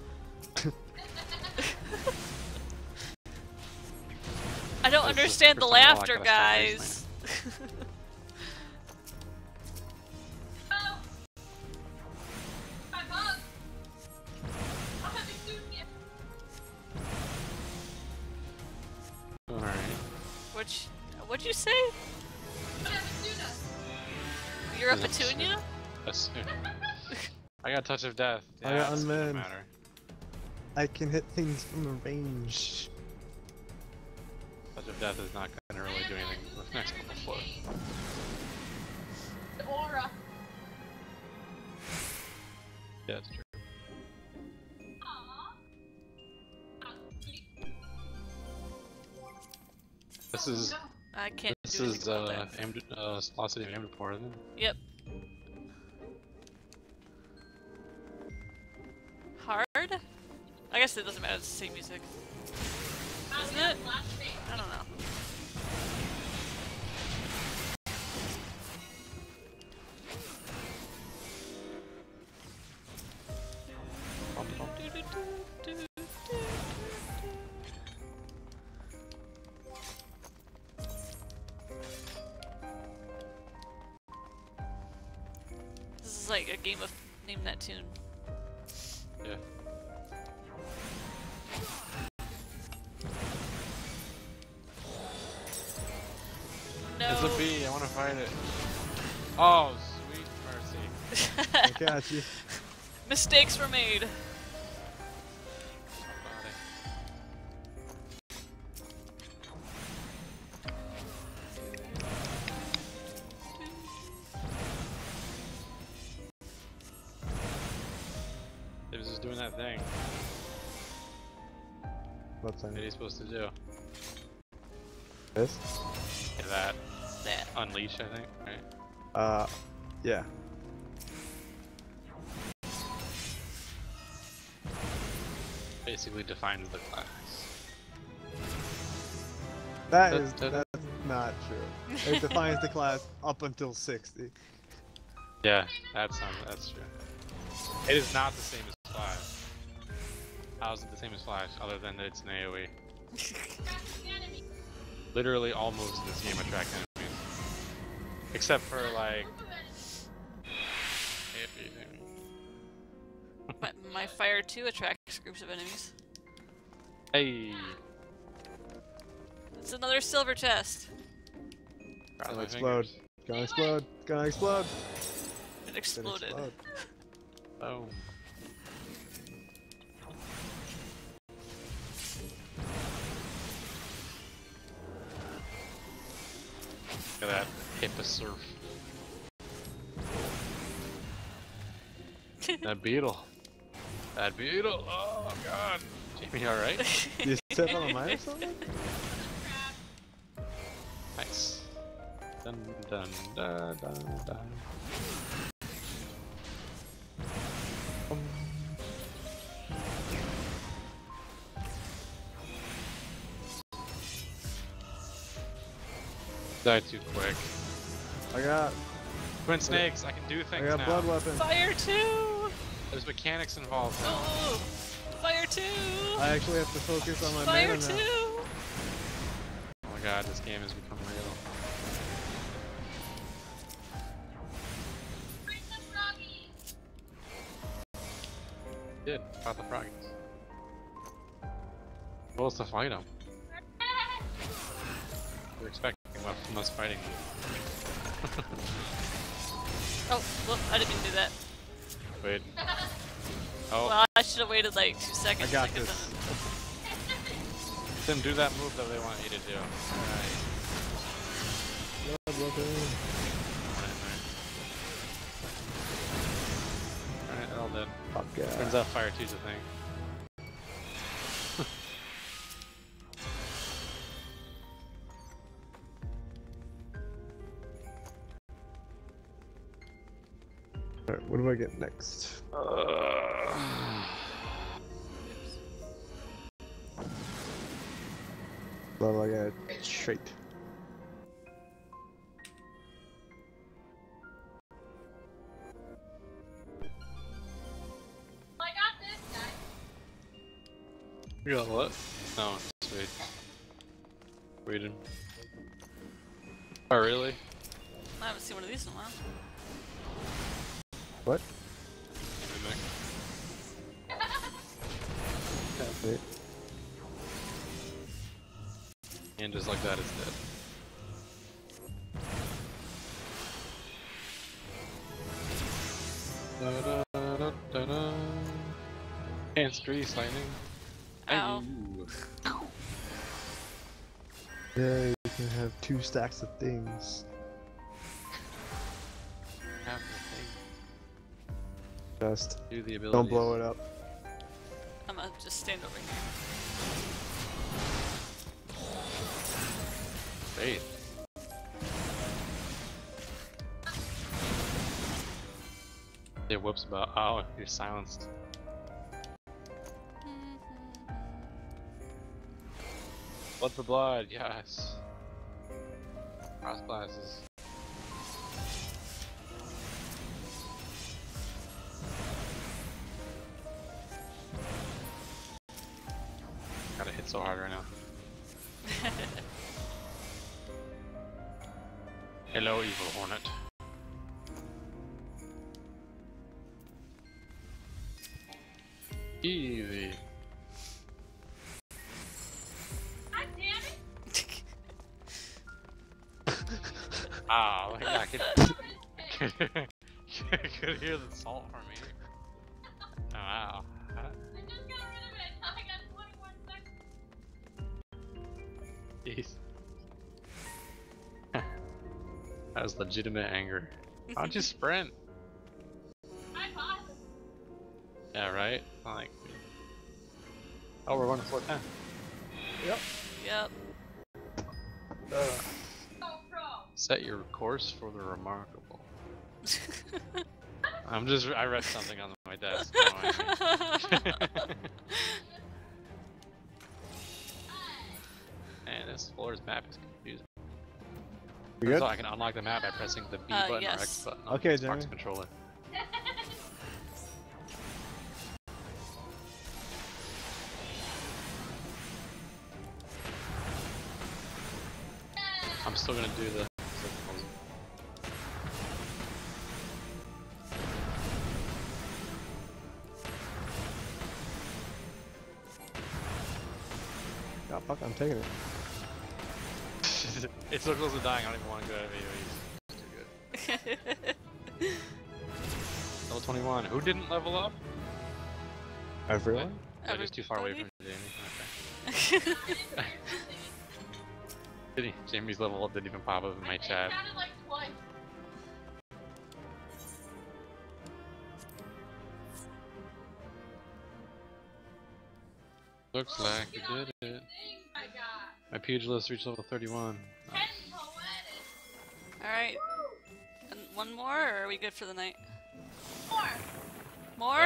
I don't This is understand the the first time I laughter, got a strong raise guys. Oh! My bug! I'll have to shoot you. Alright. What'd you say? I'll have to shoot us. You're a Yes. petunia? I got Touch of Death. I got it's gonna Unmanned. matter. I can hit things from the range. Touch of Death is not gonna really do anything with next couple floors. The aura. Yeah, it's true. Aww. Oh, sweet. This is I can't this do anything is about that. Lost City of Amdapor, isn't it? Yep. Hard? I guess it doesn't matter, it's the same music. Isn't it? I don't know. This is like a game of name that tune. Yeah. No. It's a bee, I wanna fight it. Oh, sweet mercy. I got you. Mistakes were made. It was just doing that thing. What's What that? are you supposed to do? This? Yeah, that. That. Unleash, I think, right? Yeah. basically defines the class. That's not true. It defines the class up until 60. Yeah, that's true. It is not the same as Flash. How is it the same as Flash, other than that it's an AoE? Literally all moves in this game attract enemies. Except for, like... My Fire 2 attracts groups of enemies. Hey! It's another silver chest. Cross Gonna my explode. fingers. Gonna explode. Gonna explode. It Gonna exploded. explode. Oh. Look at that hippa surf. That beetle. That beetle. Oh god. Jamie, alright? You step on a mine or something? Nice. Dun dun dun dun dun. Die too quick. I got Twin snakes, I can do I things got now. blood weapon. Fire 2! There's mechanics involved now. Oh! Fire 2! I actually have to focus on my Fire mana 2! now. Oh my god, this game has become real. Did fought the froggies. Supposed to fight them. We're expecting from us fighting them. Oh, well, I didn't mean to do that. Wait. Oh, Well, I should have waited like 2 seconds. I got to get this. Tim, do that move that they want you to do. Alright. Blood weapon. Alright, they're all dead. Fuck yeah. Turns out fire 2's a thing. Alright, what do I get next? Well, I got straight. I got this, guys. You got what? No, just wait. Waited. Oh, really? I haven't seen one of these in a while. What? Mimic. Wait. And just like that, it's dead. Da da da da da. And street lightning. Ow. Ooh. Yeah, you can have 2 stacks of things. Have the thing. Just Do the ability. don't blow it up. I'm gonna just stand over here. Great. It whoops about. Oh, you're silenced. Blood for blood, yes. Cross classes. Gotta hit so hard right now. Hello, evil hornet. Easy. God damn it! Ah, like I could, could hear the salt from me. Oh, wow. I just got rid of it. I got 21 seconds. Jeez. That was legitimate anger. Why don't you sprint? Hi, boss. Yeah, right? Like. Oh, we're going to 410. Yep. Oh, bro. Set your course for the remarkable. I read something on my desk. No, I mean. This floor's map is confusing. We good? So I can unlock the map by pressing the B button or yes. X button on Okay, the Xbox Jeremy. controller. I'm still gonna do the. Oh, fuck, I'm taking it. It's so close to dying, I don't even want to go out of AoEs. It's too good. Level 21. Who didn't level up? Everyone? I'm just too far away from Jamie. Okay. Jamie's level up didn't even pop up in my chat. It sounded like twice. Looks like we did it. Things I got. My pugilist reached level 31. Nice. Alright. And one more, or are we good for the night? More. More?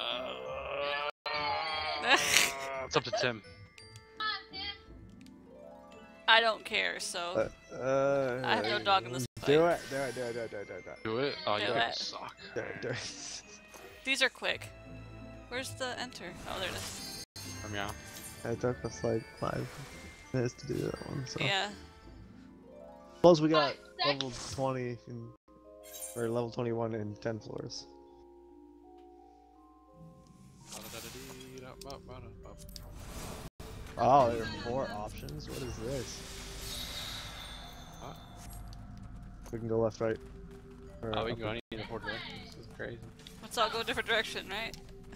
It's up to Tim. Come on, Tim. I don't care, so I have no dog in this fight. Do it, do it, do it, do it, do it, do it. Do it? Oh, you Do guys it. suck. Do it, do it. These are quick. Where's the enter? Oh, there it is. Meow. It took us like 5 minutes to do that one, so. Yeah. Plus we got level 20 in, or level 21 in 10 floors. Oh, there are 4 options? What is this? What? We can go left, right. Or Oh, we up can go any 4 directions. This is crazy. Let's all go a different direction, right?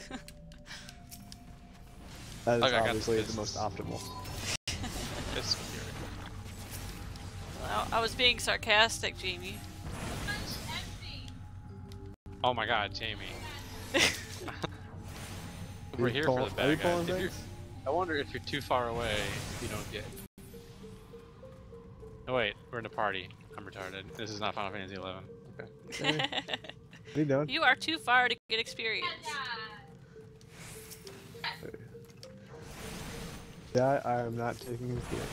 That is Okay, I got obviously this. the most optimal. It's scary. Well, I was being sarcastic, Jamie. Empty. Oh my god, Jamie. We're here for the Are you bad pulling guys. If you're, things? I wonder if you're too far away, you don't get. Oh wait, we're in a party. I'm retarded. This is not Final Fantasy 11. Okay. What are you doing? You are too far to get experience. Yeah, I am not taking his gear.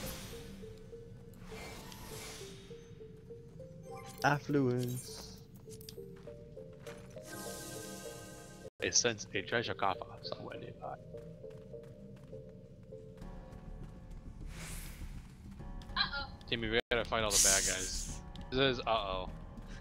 Affluence. They sense a treasure coffer somewhere nearby. Uh-oh. Jamie, we gotta fight all the bad guys. This is uh-oh.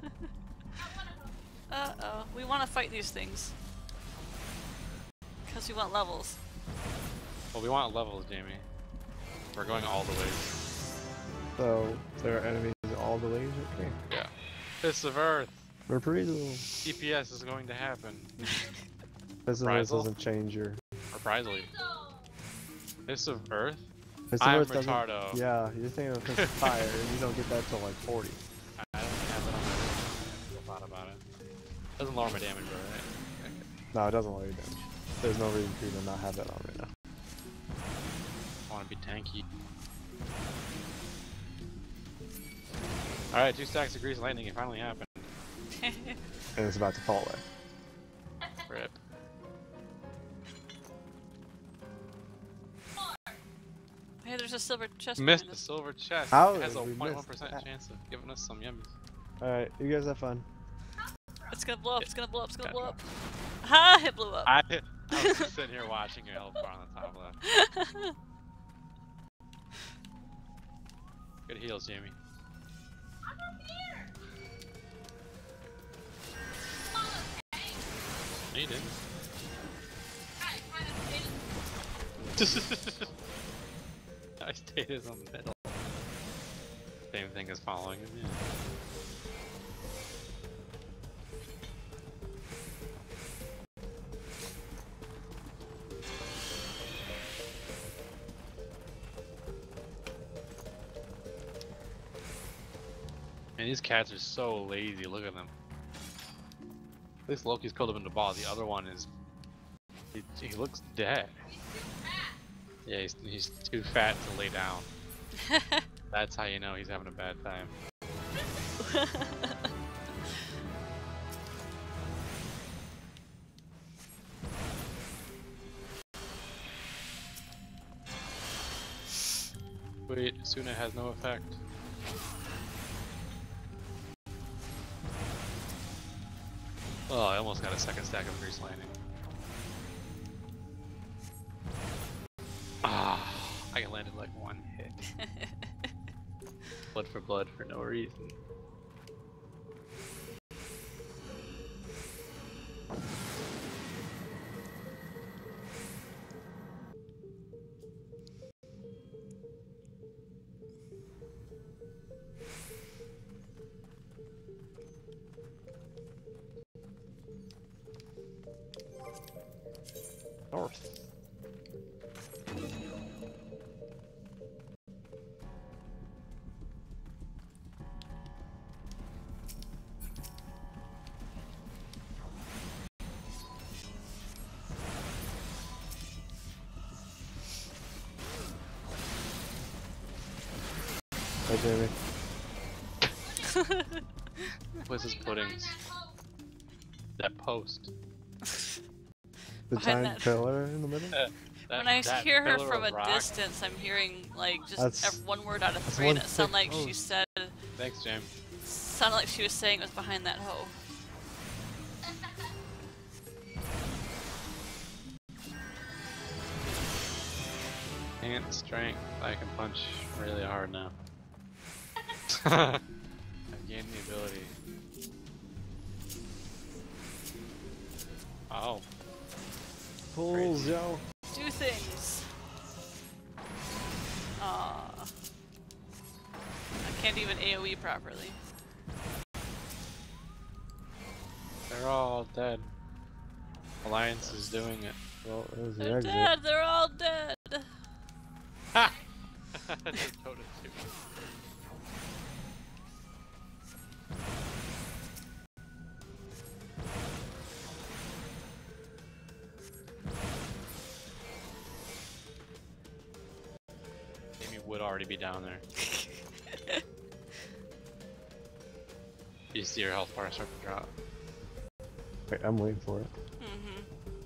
Uh-oh. We want to fight these things. Because we want levels. Well, we want levels, Jamie. We're going all the way. So, there are enemies all the ways? Okay. Yeah. Fist of Earth. Reprisal. DPS is going to happen. This Reprisal? doesn't change your... Reprisal. Fist of Earth? Fist of I'm Earth doesn't- retardo. Yeah, you're thinking of Fist of Fire, and you don't get that till like 40. I don't have it on my list. I thought about it. Doesn't lower my damage, bro, right? Okay. No, it doesn't lower your damage. There's no reason for you to not have that on right now. I want to be tanky. Alright, 2 stacks of grease lightning. It finally happened. And it's about to fall away. Rip. Hey, there's a silver chest. Missed behind the us. silver chest. How It has a did we miss 0.1% that? chance of giving us some yummies. Alright, you guys have fun. It's gonna blow up, it's gonna blow up, it's gonna blow up. Ha! It blew up. I was just sitting here watching your health bar on the top left. Good heals, Jamie. No, you didn't. I stayed on the middle. Same thing as following him, yeah. Man, these cats are so lazy, look at them. At least Loki's killed him in the ball, the other one is... He looks dead. Yeah, he's too fat to lay down. That's how you know he's having a bad time. Wait, Suna has no effect. Oh, I almost got a second stack of Grease Lightning. Ah, I landed like one hit. Blood for no reason. North. Hey, Jamie. What's his puddings? That post. The Behind giant that- pillar in the middle? When I hear her pillar from a of rock. distance, I'm hearing like just That's- one word out of that's three, and one it sounded thick like she post. said, Thanks, James. sounded like she was saying it was behind that hoe. And strength. I can punch really hard now. I've gained the ability. Oh. Pulls, yo. Do things. Aww. I can't even AoE properly. They're all dead. Alliance is doing it. Well, there's the They're exit. dead. They're all dead. Ha! They told it to. Amy would already be down there. You see her health bar start to drop. Wait, I'm waiting for it. Mm-hmm.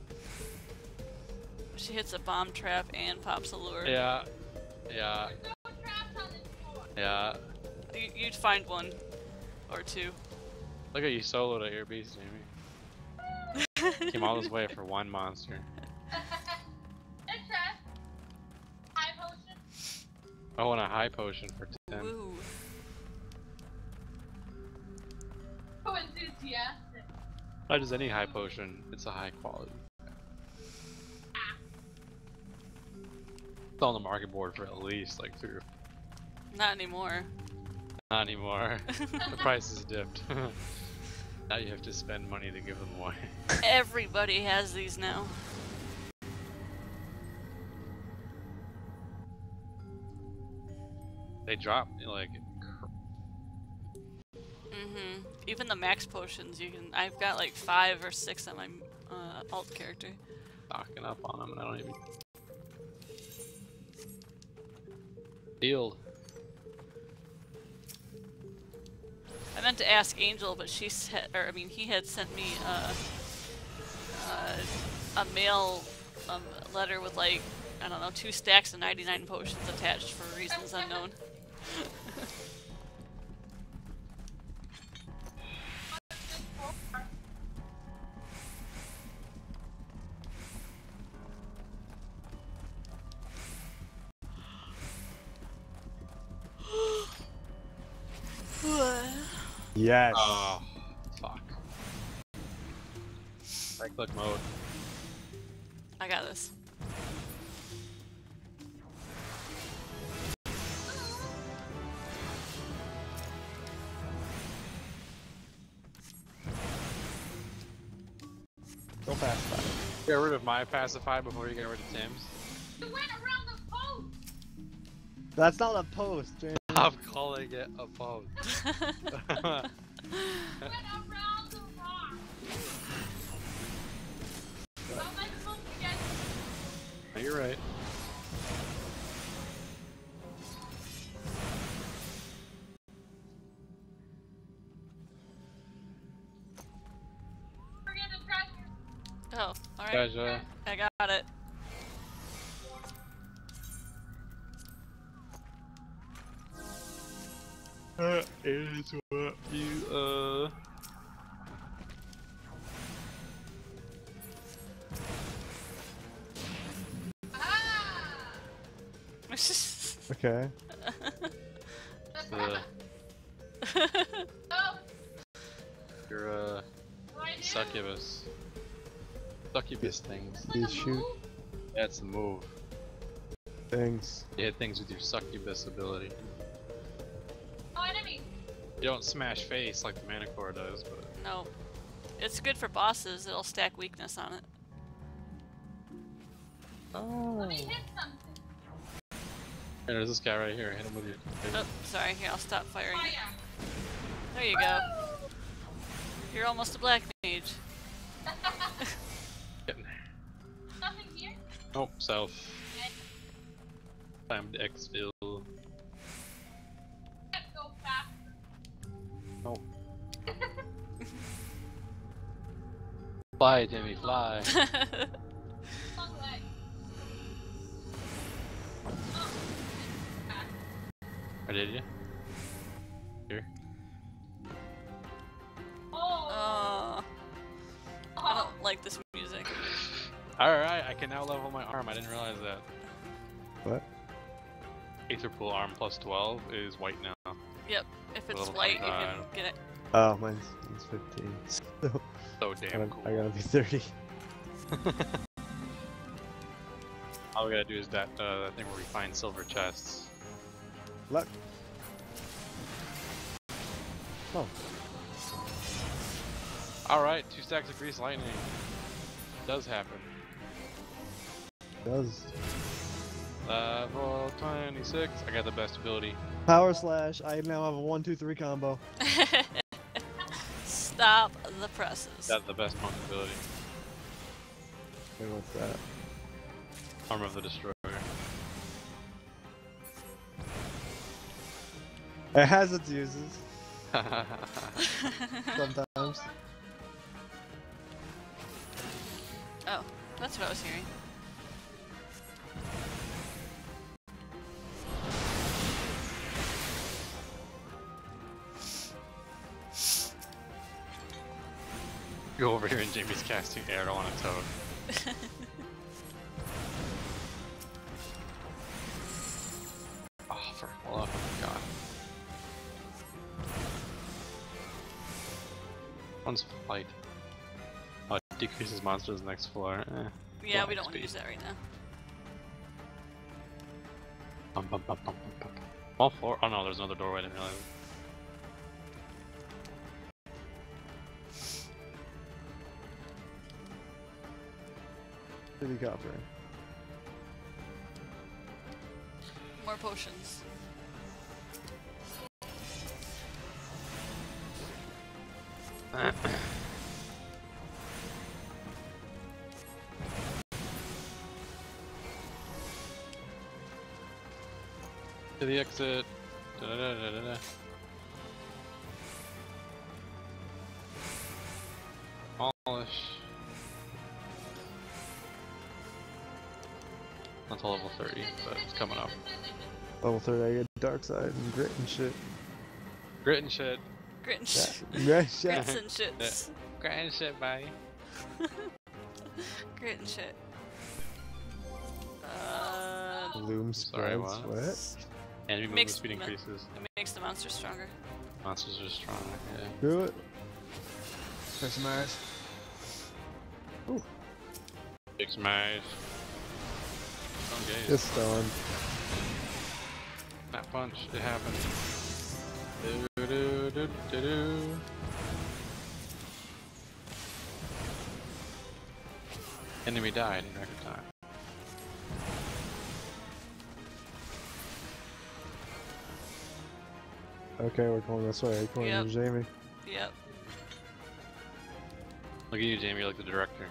She hits a bomb trap and pops a lure. Yeah. Yeah. No traps on this floor. Yeah. You'd find one. Or two. Look at you soloed at your beast, Jamie. Came all this way for one monster. It's trash. High potion. Oh, and a high potion for 10. Woo. So enthusiastic. Not just any high potion, it's a high quality. It's on the market board for at least like 3 or Not anymore. Not anymore. The price is dipped. Now you have to spend money to give them away. Everybody has these now. They drop like Mm-hmm. Even the max potions, you can. I've got like 5 or 6 on my alt character. stocking up on them, and I don't even. Healed. I meant to ask Angel, but she said, or I mean, he had sent me a mail letter with like, I don't know, 2 stacks of 99 potions attached for reasons unknown. Yes. Oh, fuck. Right click mode. I got this. Go past that. Get rid of my pacify before you get rid of Tim's. You went around the post. That's not a post, James. I'm calling it a pose. You went around the rock. How am I supposed to get? No, you're right. Forget the treasure. Oh, alright. Treasure. I got it. That is what you Okay. You're succubus. Succubus things. You shoot That's the move. things. You hit things with your succubus ability. Oh, enemy! You don't smash face like the Manicore does, but No. It's good for bosses, it'll stack weakness on it. Let me hit something. and there's this guy right here. Hit him with your. Oh, sorry, here, I'll stop firing. Fire! There you go. You're almost a black mage. Getting there. Nothing here? Oh, south. Time to exfil. Let's go faster. Oh. Fly, Timmy, fly. Long leg. Oh. Or did you? Here. Oh. I don't like this music. Alright, I can now level my arm. I didn't realize that. What? Aether Pool arm plus 12 is white now. Yep, if it's Little white, you can time. get it. Oh, mine's 15. So So damn cool. I gotta be 30. All we gotta do is that thing where we find silver chests. Luck. Oh, Alright, 2 stacks of grease lightning. Does happen. does. Level 26. I got the best ability. Power slash. I now have a 1-2-3 combo. Stop the presses. That's the best monk ability. Wait, what's that? Armor of the Destroyer. It has its uses sometimes. Oh, that's what I was hearing. Go over here and Jamie's casting arrow on a toad. Oh, for love of God. One's flight. Oh, it decreases monsters next floor. Yeah, we Flying don't want to speed. use that right now. Bum, bum, bum, bum, bum, bum. All floor? Oh no, there's another doorway, I didn't realize it. City copter. More potions. To the exit. Da -da -da -da -da -da. Polish. Until level 30, but it's coming up. Level 30, I get dark side and grit and shit. Grit and shit. Grit and Yeah. shit. Grit shit. Grits and shits. Grit and shit, bye. Grit and shit. Bloom Sorry, spreads. what? What? Enemy movement Makes speed them- increases. It makes the monster stronger. Monsters are strong. Yeah. Do it. Press some eyes. Ooh. Big smash. Okay. It's stone. That punch. It happened. Do do do do do. Enemy died in record time. Okay, we're going this way. According Yep. to Jamie. Yep. Look at you, Jamie. You're like the director.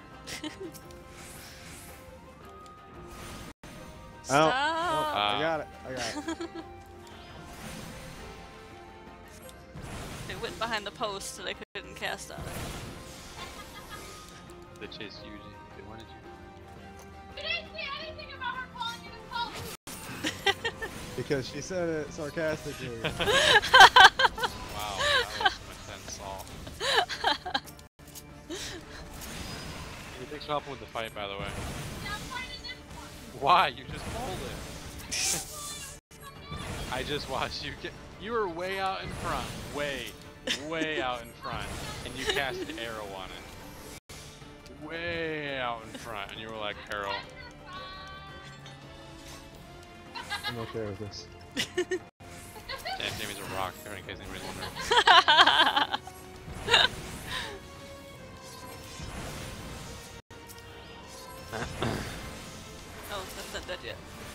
Stop! I got it. I got it. They went behind the post so they couldn't cast on it. They chased you, Jamie. They wanted you. You didn't say anything about her calling you a cult. Because she said it sarcastically. helping with the fight, by the way. Yeah, I'm fighting this one. Why? You just pulled it. I just watched you get. You were way out in front. Way out in front. And you cast an arrow on it. Way out in front. And you were like, arrow. I'm okay with this. Damn, Jamie's a rock, in case anybody's wondering. Oh, that's not dead yet.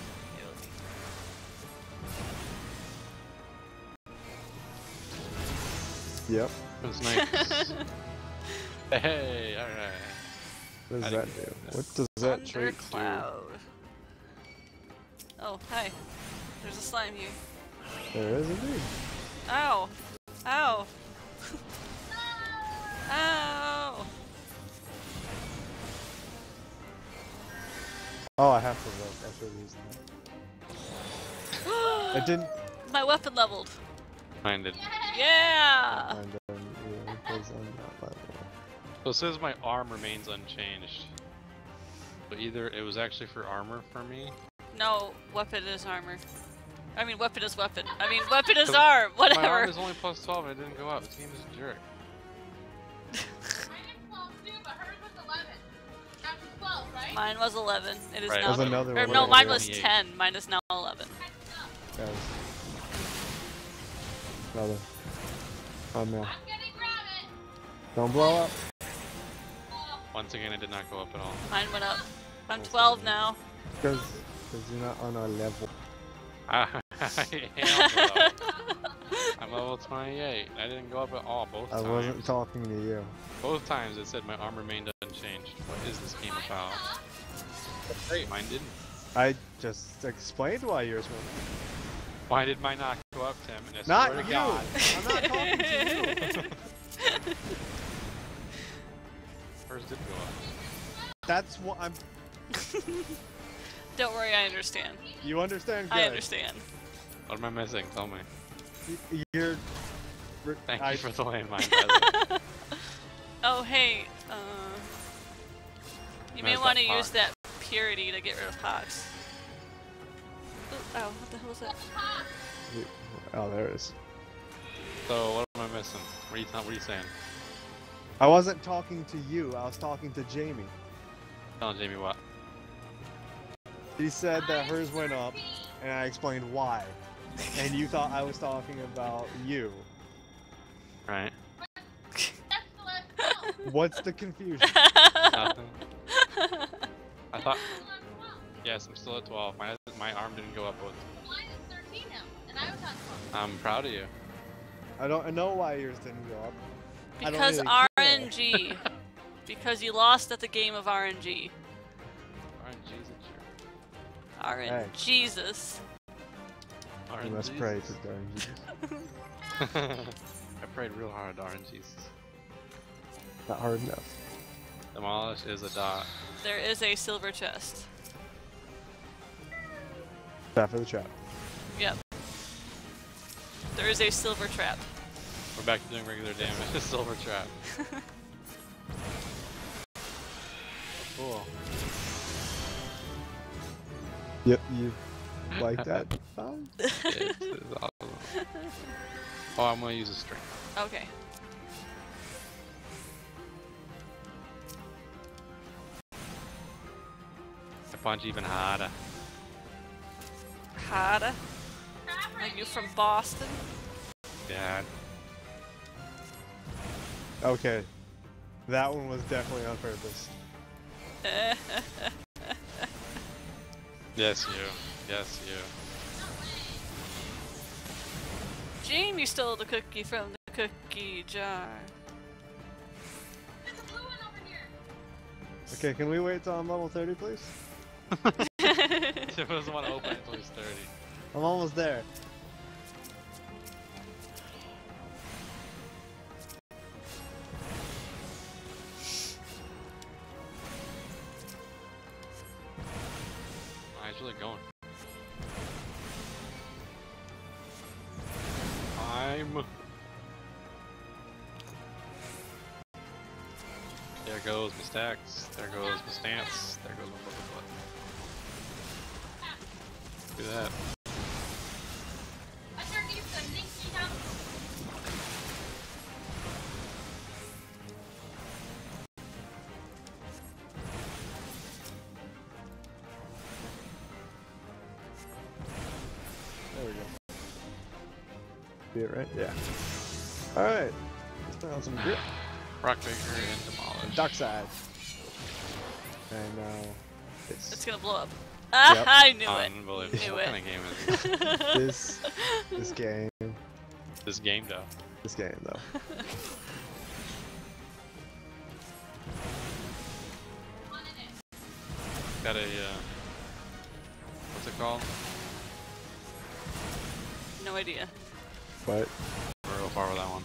Yep. That's nice. Hey, alright. What does I that didn't do? get that. What does that trait do? Thundercloud. Oh, hi. There's a slime here. There is indeed. Ow! Ow! Ow! Oh, I have to look. I should have used that. I didn't. My weapon leveled. Mine did. Yeah! Find them either, because I'm not level. So it says my arm remains unchanged. But either it was actually for armor for me. No, weapon is armor. I mean, weapon is weapon. I mean, weapon is arm. Whatever. My arm is only plus 12 and it didn't go up. This game is a jerk. Mine is 12 too, but hers was 11. After 12, right? Mine was 11. It is Right. now. There's another Or one no, over mine there. was 10. Mine is now 11. Guys. Brother. Oh no. I'm getting rabbit. Don't blow up. Once again, it did not go up at all. Mine went up. I'm 12 now. Because you're not on our level. I am low. I'm level 28. I didn't go up at all both I times. wasn't talking to you. Both times it said my arm remained unchanged. What is this game about? Hey, mine didn't. I just explained why yours went. Why did mine not go up, Tim? And I Not swear to you! God. I'm not talking to you! Hers did go up. That's what I'm. Don't worry, I understand. You understand? Good. I understand. What am I missing? Tell me. You're. Thank you for the landmine, by the way. Oh, hey, you may Where's want to that use pot? that purity to get rid of pox. Ooh, oh, what the hell was that? Oh, there it is. So, what am I missing? What are you saying? I wasn't talking to you. I was talking to Jamie. Telling Jamie what? She said that hers went up, and I explained why. And you thought I was talking about you. Right? What's the confusion? Nothing. I thought. Yes, I'm still at 12. My arm didn't go up. Mine is 13 now, and I was on 12. I'm proud of you. I don't know why yours didn't go up. I don't Because really care. RNG. Because you lost at the game of RNG. RNG's a jerk. RNG. Jesus. You must pray to darn Jesus. I prayed real hard, RNG's. Not hard enough. Demolish is a dot. There is a silver chest. Trap for the trap. Yep. There is a silver trap. We're back to doing regular damage. Silver trap. Cool. Yep, you like that? Fine. It's awesome. Oh, I'm gonna use a string. Okay. I punch even harder. Harder. Are you from Boston? Yeah. Okay. That one was definitely on purpose. Yes, you. Yes, you. Jamie stole the cookie from the cookie jar. There's a blue one over here. Okay, can we wait till I'm level 30, please? It doesn't want to open until he's 30. I'm almost there. Oh, he's really going. I'm There goes my stacks. There goes my stance. There goes my foot. Do that. Underneath the Ninky house. There we go. See it right? Yeah. Alright. Let's put on some grip. Rockbreaker and demolish. Dark side. And now It's gonna blow up. Ah, Yep. I knew it. Unbelievable. Knew What it. kind of game is this? this game. This game, though. This game though. Got a, what's it called? No idea. But We're real far with that one.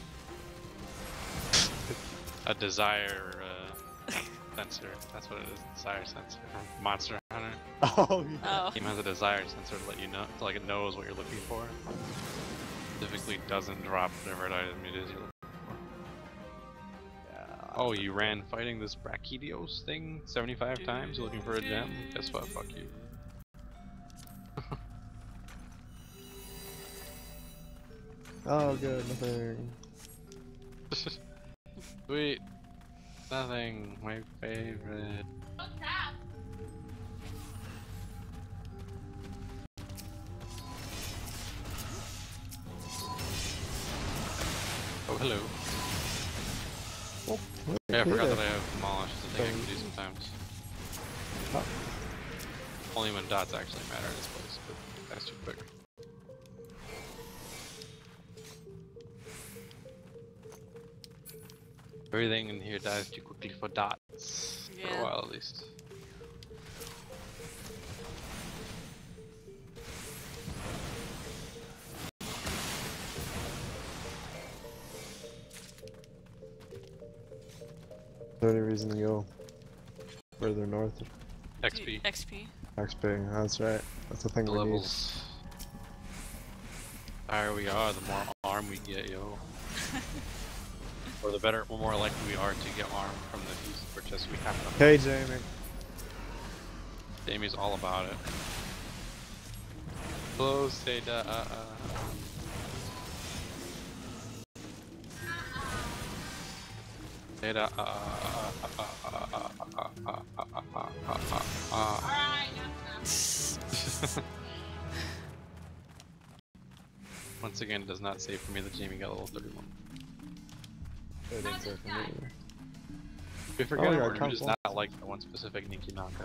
A desire, sensor. That's what it is. Desire sensor from Monster Hunter. oh yeah. Oh. Game has a desire sensor to let you know, like it knows what you're looking for. Specifically doesn't drop whatever item it is you're looking for. Yeah. Oh, you ran fighting this Brachydios thing 75 times looking for a gem? Guess what? Fuck you. Oh good, nothing. Sweet. Nothing. My favorite. What's that? Oh, hello. Oh, Yeah, I forgot okay. that I have demolish. It's a thing I can do sometimes. Oh. Only when dots actually matter in this place, but that's too quick. Everything in here dies too quickly for dots. For a Yeah. while at least. Is there any reason to go further north? XP. XP. XP, that's right. That's the thing The we levels. The higher we are, the more arm we get, yo. Or the better, the more likely we are to get arm from the pieces for chests we have need. them. Hey Jamie. Jamie's all about it. Hello, say da. Say da. Alright, that's Once again, it does not say for me that Jamie got level 31. It didn't say for me either. We forget Oh, yeah, or do we just console. not like the one specific Ninky knockout?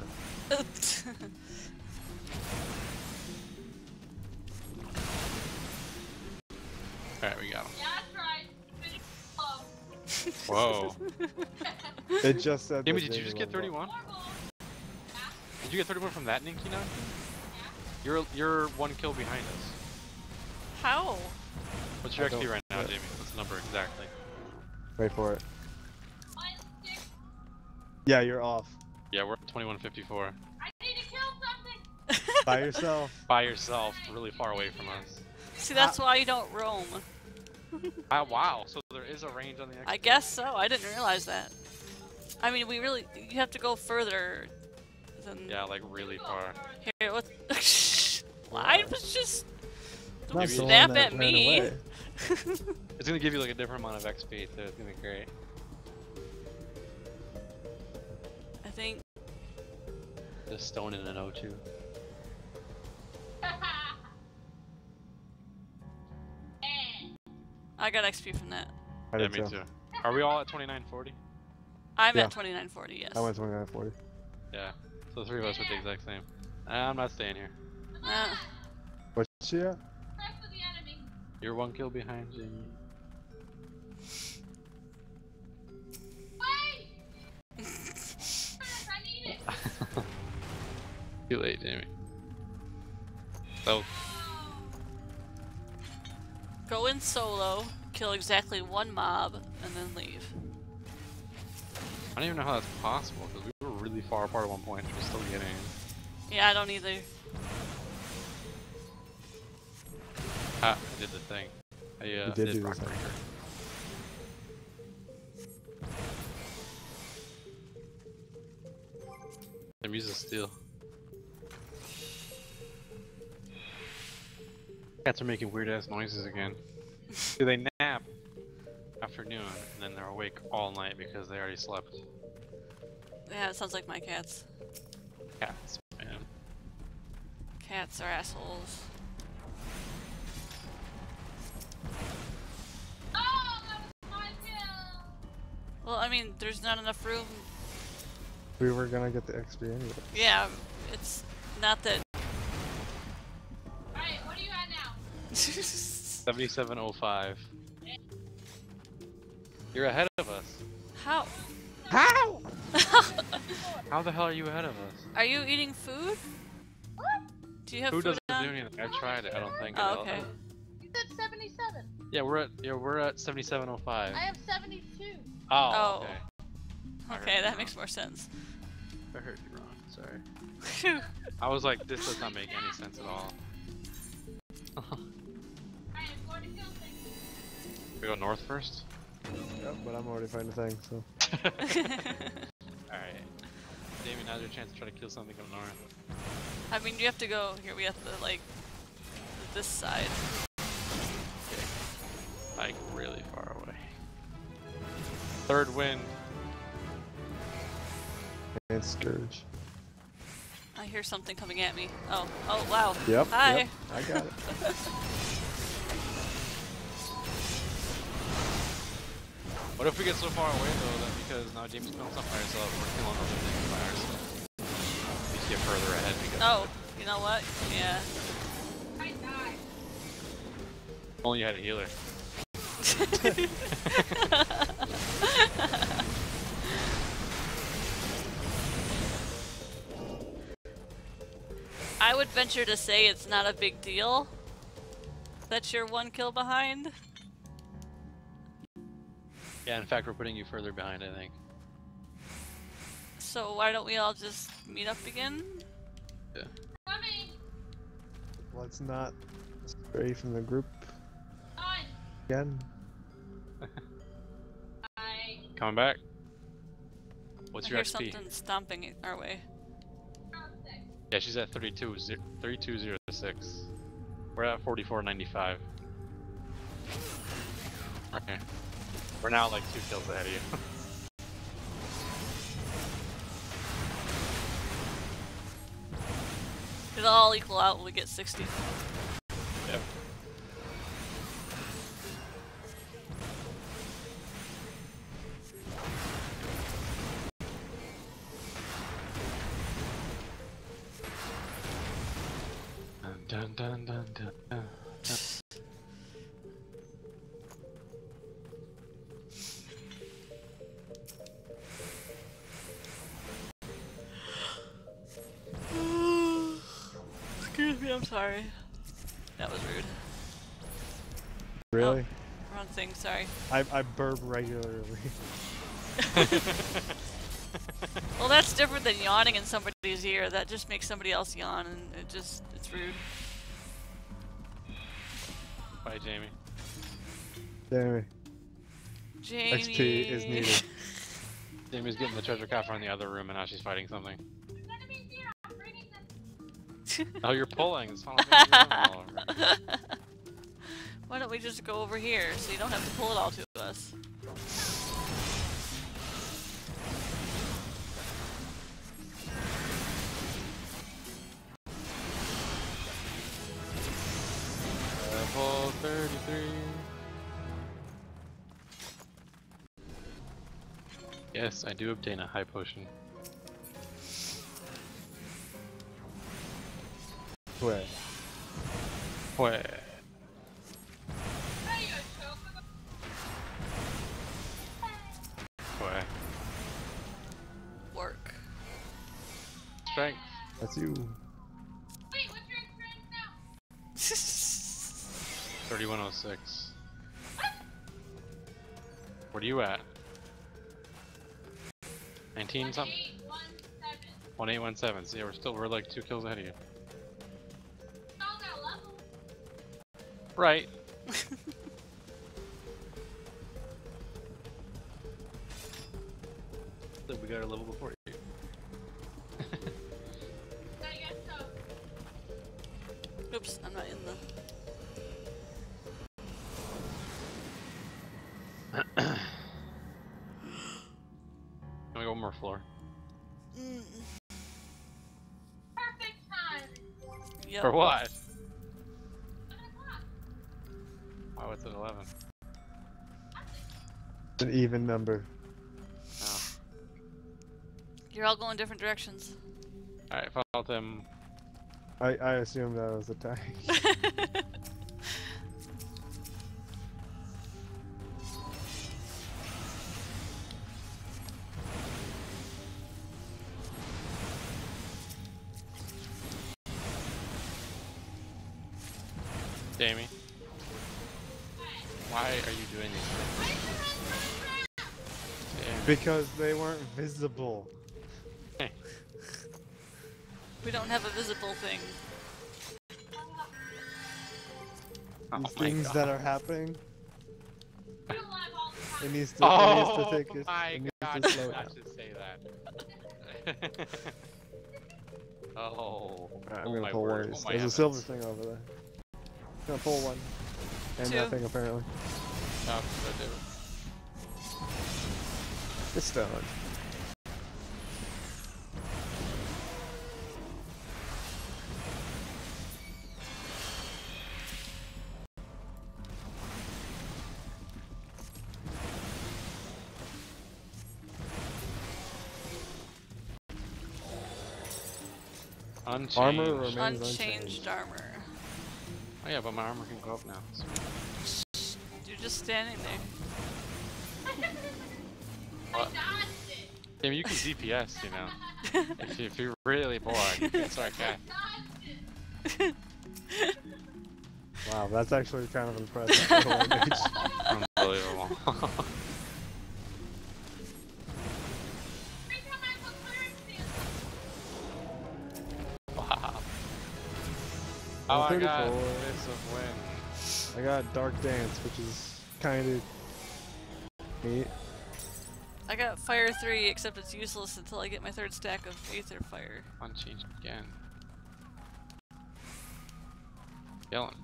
Alright, we got him. Yeah, that's right. Finish close. Whoa. It just said. Jamie, that did you just get leveled up. 31? Horrible. Did you get 31 from that Ninky knock? You're one kill behind us. How? What's your I don't- XP right now, yeah. Jamie? What's the number exactly? Wait for it. Mine sticks. Yeah, you're off. Yeah, we're at 2154. I need to kill something. By yourself. By yourself, really far away from us. See, that's why you don't roam. Wow, so there is a range on the XP. I guess so. I didn't realize that. I mean, you have to go further than. Yeah, like really far. Here, what? I was just. Don't Not the one snap that at ran me. away. It's gonna give you like a different amount of XP too. It's gonna be great. I think. The stone in an O2. I got XP from that. I Yeah, did me too. too. Are we all at 2940? I'm Yeah. at 2940. Yes. I went 2940. Yeah. So the three of us were the exact same. I'm not staying here. What's she at? Rest of the enemy. You're one kill behind, Jamie. Wait! I need it. Too late, Jamie. So, Go in solo, kill exactly one mob, and then leave. I don't even know how that's possible because we were really far apart at one point. We're still getting. Yeah, I don't either. Ah, I did the thing. I You did did do the rock thing. breaker. The music's still. Cats are making weird ass noises again. Do they nap afternoon and then they're awake all night because they already slept? Yeah, it sounds like my cats. Cats, man. Cats are assholes. Oh, that was my kill. Well, I mean, there's not enough room. We were gonna get the XP anyway. Yeah, it's not that. Alright, what are you at now? 7705. You're ahead of us. How? How? How the hell are you ahead of us? Are you eating food? What? Do you have Who food doesn't on? do anything? I've tried it. I don't think. Oh, okay. You said 77. Yeah, we're at 7705. I have 72. Oh, Oh. okay. Okay, that makes more sense. I heard you wrong. Sorry. Phew. I was like, this does not make any sense at all. Alright, I'm going to kill things. We go north first? Yep, but I'm already fighting the thing, so. Alright. Damien, now's your chance to try to kill something up north. I mean, you have to go here. We have to like this side. Okay. Like, really far away. Third wind. And Scourge. I hear something coming at me. Oh, oh wow. Yep. Hi. Yep, I got it. What if we get so far away though that because now Jamie's killing stuff by herself, we're killing other things by ourselves? We get further ahead because Oh, you know what? Yeah. I died. only you had a healer. I would venture to say it's not a big deal that you're one kill behind. Yeah, in fact, we're putting you further behind, I think. So why don't we all just meet up again? Yeah. Coming. Let's not stray from the group On. again. I. Coming back. What's I your hear XP? something stomping our way. Yeah, she's at 3206. We're at 4495. Okay. We're now like 2 kills ahead of you. It'll all equal out when we get 60. Yep. Dun dun dun dun dun. Excuse me, I'm sorry. That was rude. Really? Wrong thing, sorry. I burp regularly. Well, that's different than yawning in somebody's ear. That just makes somebody else yawn, and it's rude. Bye, Jamie. Damn it. Jamie. XP is needed. Jamie's getting the treasure coffer in the other room, and now she's fighting something. There's enemies here. I'm bringing them. Oh, you're pulling. It's not like you're all over. Why don't we just go over here so you don't have to pull it all to us? Level 33. Yes, I do obtain a high potion. Wait. Wait. Hey, you choke. Wait. Work. Strength. That's you. Wait, what's your experience now? 3106. What are you at? 19 something? 1817. 1817. So yeah, we're like 2 kills ahead of you. All got level. Right. Then we got a level before you. only one more floor. Perfect time. Yep. For what? 11 o'clock. Why was it 11? It's an even number. Oh. You're all going different directions. Alright, follow them. I assume that was a tie. Jamie. Why are you doing these things? Jamie. Because they weren't visible. We don't have a visible thing. Oh These my things God. that are happening. You're alive all the time. It needs to, Oh take us. my It needs God! to slow I down. should say that. Oh. Alright, I'm Oh gonna my pull one word. of these. Oh my There's a heavens. silver thing over there. I'm gonna pull one. And Two. nothing apparently. Oh, so do it. It's stoned. Unchanged. Armor remains Unchanged armor. Oh yeah, but my armor can go up now. You're just standing there. I What? dodged it. Jamie, you can DPS, you know. if you're really bored, you can start casting. Dodged it. Wow, that's actually kind of impressive. for the mage. Unbelievable. Every time I put clearance in, Wow. Oh my God, 34. Fist of Wind. I got Dark Dance, which is kind of neat. I got fire 3, except it's useless until I get my third stack of Aether Fire. Unchanged again. Yelling.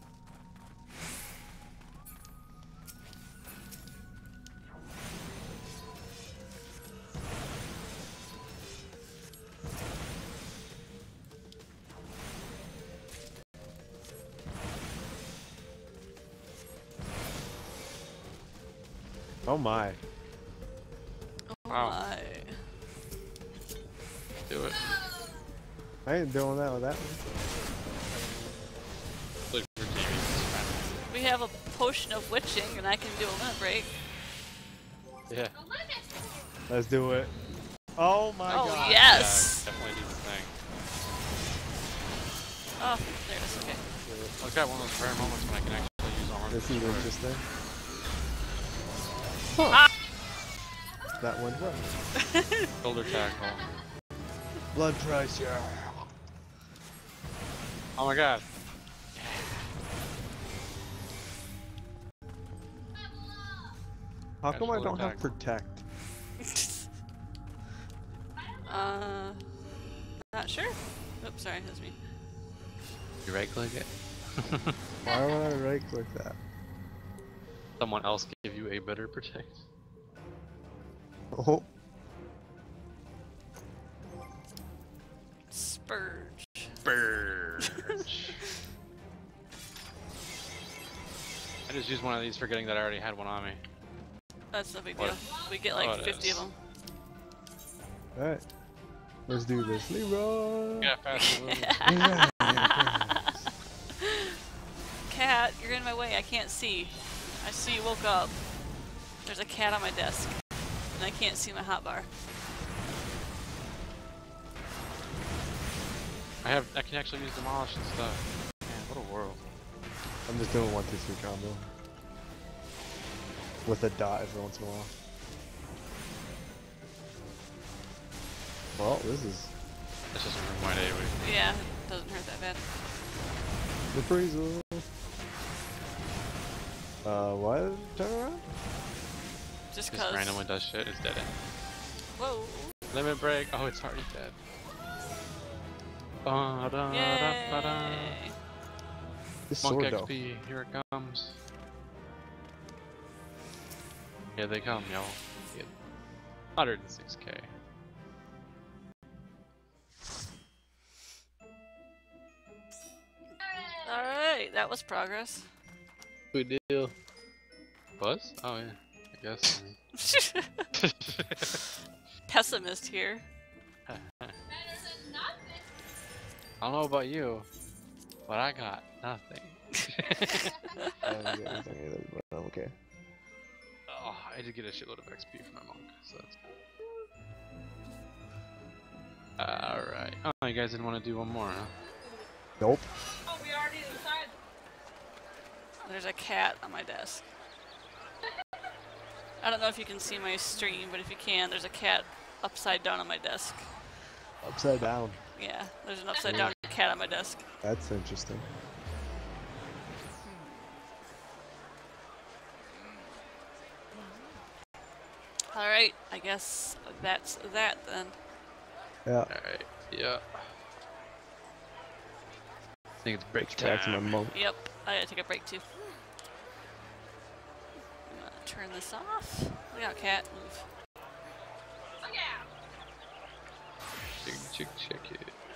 Oh my. Oh Wow. my. Do it. I ain't doing that with that one. Look for Jamie. We have a potion of witching, and I can do a limit break. Yeah. the limit. Let's do it. Oh my Oh, god. yes! Yeah, definitely do the thing. Oh, there it is, okay. Look at one of those rare moments when I can actually use armor. This to is destroy. interesting. Ah! That went well. Shoulder tackle. Blood pressure. Oh my God. How come I Shoulder don't have tackle. protect? Not sure. Oops, sorry, that's me. You right click it. Why would I right click that? Someone else give you a better protect. Oh, Spurge. Burge. I just used one of these forgetting that I already had one on me. That's no big What? deal. We get Oh, like it 50 of is. them. alright. Let's do this. Leroy! Yeah, fast move. Yeah. Cat, you're in my way. I can't see. I see you woke up. There's a cat on my desk, and I can't see my hotbar. I can actually use demolish and stuff. Man, what a world. I'm just doing 1, 2, 3 combo. With a dot every once in a while. Well, this is This is a room wide AoE. Yeah, it doesn't hurt that bad. reprisal. What? Turn around? Just Just cause. randomly does shit, it's dead end. Whoa. Limit break, oh it's already dead. Ba-da-da-ba-da. Yay. This Monk sword though. XP, here it comes. Here they come, y'all. 106k. Alright, that was progress. Good deal. Was? Oh yeah, I guess. Pessimist here. Better than nothing. I don't know about you, but I got nothing. I don't get anything either, but I'm okay. Oh, I did get a shitload of XP from my monk, so that's... Alright. Oh, you guys didn't want to do one more, huh? Nope. Oh, we already decided. There's a cat on my desk. I don't know if you can see my stream, but if you can, there's a cat upside down on my desk. Upside down. Yeah, there's an upside down cat on my desk. That's interesting. Alright, I guess that's that then. Yeah. Alright, yeah. I think it's break Back to my time. monk. Yep, I gotta take a break too. I'm gonna turn this off. Look out, cat. Move. Look out. Check it.